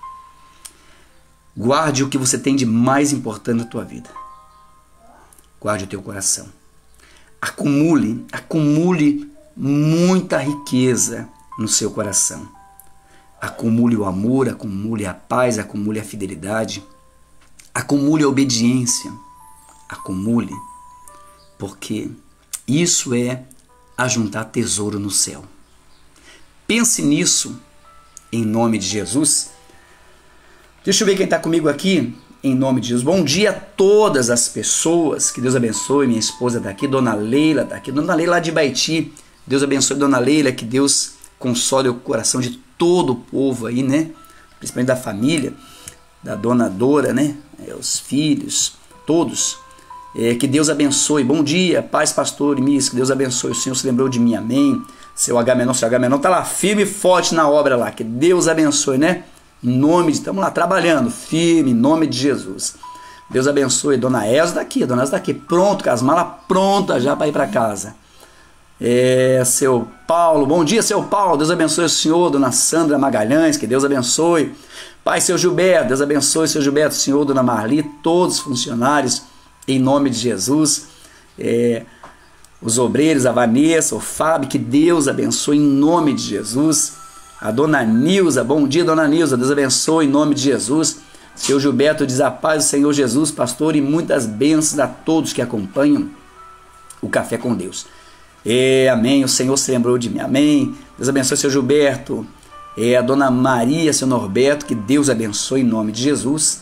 Guarde o que você tem de mais importante na tua vida. Guarde o teu coração. Acumule, acumule muita riqueza no seu coração. Acumule o amor, acumule a paz, acumule a fidelidade, acumule a obediência. Acumule, porque isso é ajuntar tesouro no céu. Pense nisso, em nome de Jesus. Deixa eu ver quem está comigo aqui, em nome de Jesus. Bom dia a todas as pessoas, que Deus abençoe. Minha esposa está aqui, Dona Leila está aqui, Dona Leila lá de Baiti. Deus abençoe Dona Leila, que Deus console o coração de todo o povo aí, né? Principalmente da família, da Dona Dora, né? É, os filhos, todos. É, que Deus abençoe. Bom dia, paz, pastor e miss, que Deus abençoe. O Senhor se lembrou de mim, amém. Seu Agamenon, seu Agamenon está lá firme e forte na obra lá, que Deus abençoe, né? Em nome de, estamos lá trabalhando, firme, em nome de Jesus. Deus abençoe. Dona Elza daqui, Dona Elza daqui, pronto, com as malas prontas já para ir para casa. É, seu Paulo, bom dia, seu Paulo, Deus abençoe o senhor. Dona Sandra Magalhães, que Deus abençoe. Pai, seu Gilberto, Deus abençoe, seu Gilberto, senhor, Dona Marli, todos os funcionários, em nome de Jesus. É, os obreiros, a Vanessa, o Fábio, que Deus abençoe, em nome de Jesus. A Dona Nilza, bom dia, Dona Nilza, Deus abençoe, em nome de Jesus. Seu Gilberto diz a paz do Senhor Jesus, pastor, e muitas bênçãos a todos que acompanham o Café com Deus. É, amém, o Senhor se lembrou de mim, amém. Deus abençoe, seu Gilberto. É, a Dona Maria, seu Norberto, que Deus abençoe, em nome de Jesus.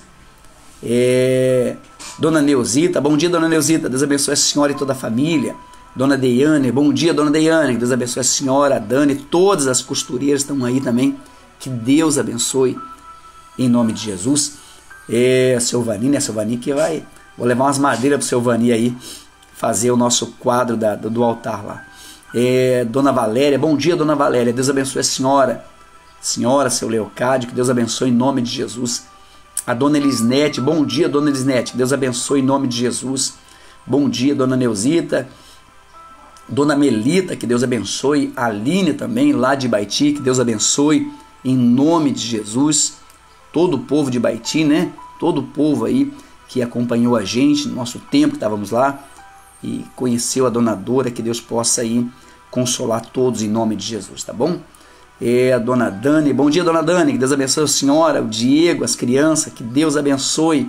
É, Dona Neuzita, bom dia, Dona Neuzita, Deus abençoe a senhora e toda a família. Dona Deiane, bom dia, Dona Deiane, que Deus abençoe a senhora, a Dani, todas as costureiras estão aí também, que Deus abençoe, em nome de Jesus. É, seu Vani, né, seu Vani, que vai, vou levar umas madeiras pro seu Vani aí, fazer o nosso quadro da, do, do altar lá. É, Dona Valéria, bom dia, Dona Valéria, Deus abençoe a senhora, senhora, seu Leocádio, que Deus abençoe em nome de Jesus. A Dona Elisnete, bom dia, Dona Elisnete, Deus abençoe em nome de Jesus. Bom dia, Dona Neuzita. Dona Melita, que Deus abençoe. A Aline também, lá de Baiti, que Deus abençoe em nome de Jesus. Todo o povo de Baiti, né? Todo o povo aí que acompanhou a gente no nosso tempo que estávamos lá e conheceu a Dona Dora, que Deus possa aí consolar todos em nome de Jesus, tá bom? É, a Dona Dani, bom dia, Dona Dani, que Deus abençoe a senhora, o Diego, as crianças, que Deus abençoe.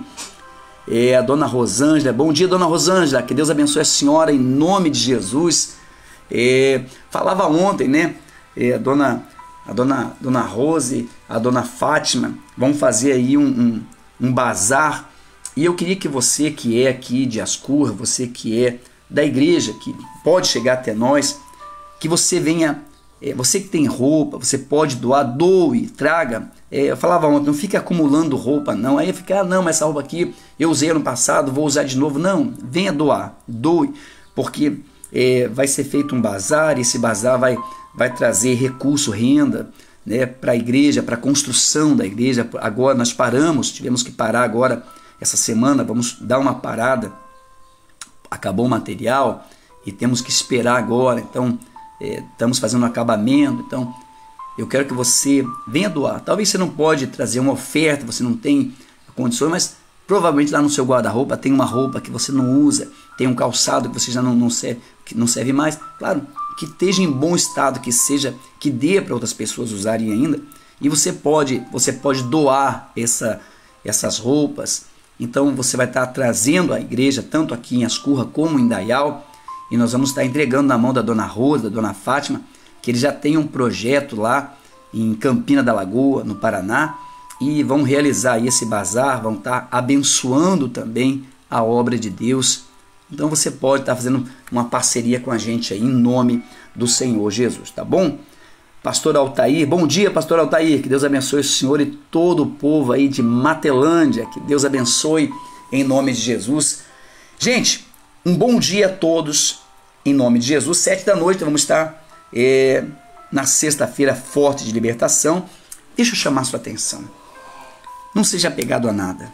É, a Dona Rosângela, bom dia, Dona Rosângela, que Deus abençoe a senhora em nome de Jesus. É, falava ontem, né? É, a dona, a dona, dona Rose, a dona Fátima vão fazer aí um, um, um bazar. E eu queria que você que é aqui de Ascurra, você que é da igreja, que pode chegar até nós, que você venha, é, você que tem roupa, você pode doar, doe, traga. É, eu falava ontem, não fica acumulando roupa não, aí fica, ah não, mas essa roupa aqui eu usei ano passado, vou usar de novo. Não, venha doar, doe, porque é, vai ser feito um bazar, e esse bazar vai, vai trazer recurso, renda, né, para a igreja, para a construção da igreja. Agora nós paramos, tivemos que parar agora, essa semana, vamos dar uma parada, acabou o material e temos que esperar agora, então é, estamos fazendo um acabamento, então eu quero que você venha doar. Talvez você não pode trazer uma oferta, você não tem condições, mas provavelmente lá no seu guarda-roupa tem uma roupa que você não usa, tem um calçado que você já não, não, serve, que não serve mais, claro, que esteja em bom estado, que seja, que dê para outras pessoas usarem ainda, e você pode, você pode doar essa, essas roupas. Então você vai estar trazendo à igreja, tanto aqui em Ascurra como em Indaial, e nós vamos estar entregando na mão da dona Rosa, da dona Fátima, que eles já têm um projeto lá em Campina da Lagoa, no Paraná, e vão realizar aí esse bazar, vão estar abençoando também a obra de Deus. Então você pode estar fazendo uma parceria com a gente aí, em nome do Senhor Jesus, tá bom? Pastor Altair, bom dia, pastor Altair, que Deus abençoe o senhor e todo o povo aí de Matelândia, que Deus abençoe em nome de Jesus. Gente, um bom dia a todos, em nome de Jesus. Sete da noite vamos estar é, na sexta-feira forte de libertação. Deixa eu chamar a sua atenção, não seja apegado a nada.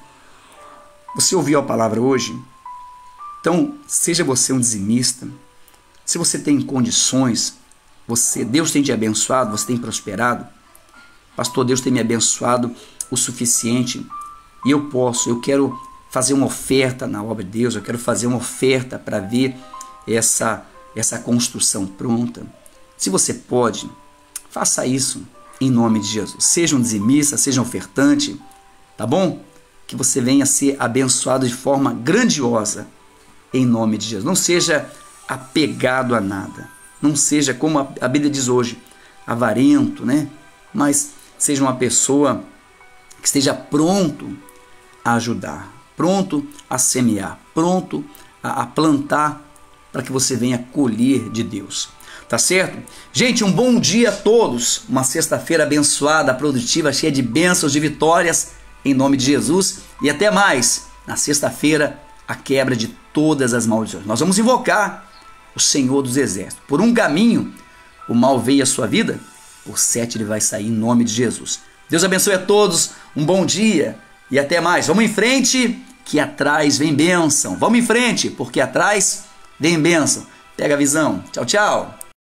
Você ouviu a palavra hoje? Então, seja você um dizimista, se você tem condições, Você, Deus tem te abençoado, você tem prosperado. Pastor, Deus tem me abençoado o suficiente e eu posso, eu quero fazer uma oferta na obra de Deus, eu quero fazer uma oferta para ver essa, essa construção pronta. Se você pode, faça isso em nome de Jesus. Seja um dizimista, seja um ofertante, tá bom? Que você venha ser abençoado de forma grandiosa em nome de Jesus. Não seja apegado a nada. Não seja, como a Bíblia diz hoje, avarento, né? Mas seja uma pessoa que esteja pronto a ajudar, pronto a semear, pronto a, a plantar para que você venha colher de Deus. Tá certo? Gente, um bom dia a todos. Uma sexta-feira abençoada, produtiva, cheia de bênçãos, de vitórias, em nome de Jesus. E até mais, na sexta-feira, a quebra de todas as maldições. Nós vamos invocar o Senhor dos Exércitos. Por um caminho, o mal veio à sua vida, por sete ele vai sair em nome de Jesus. Deus abençoe a todos, um bom dia e até mais. Vamos em frente, que atrás vem bênção. Vamos em frente, porque atrás vem bênção. Pega a visão. Tchau, tchau.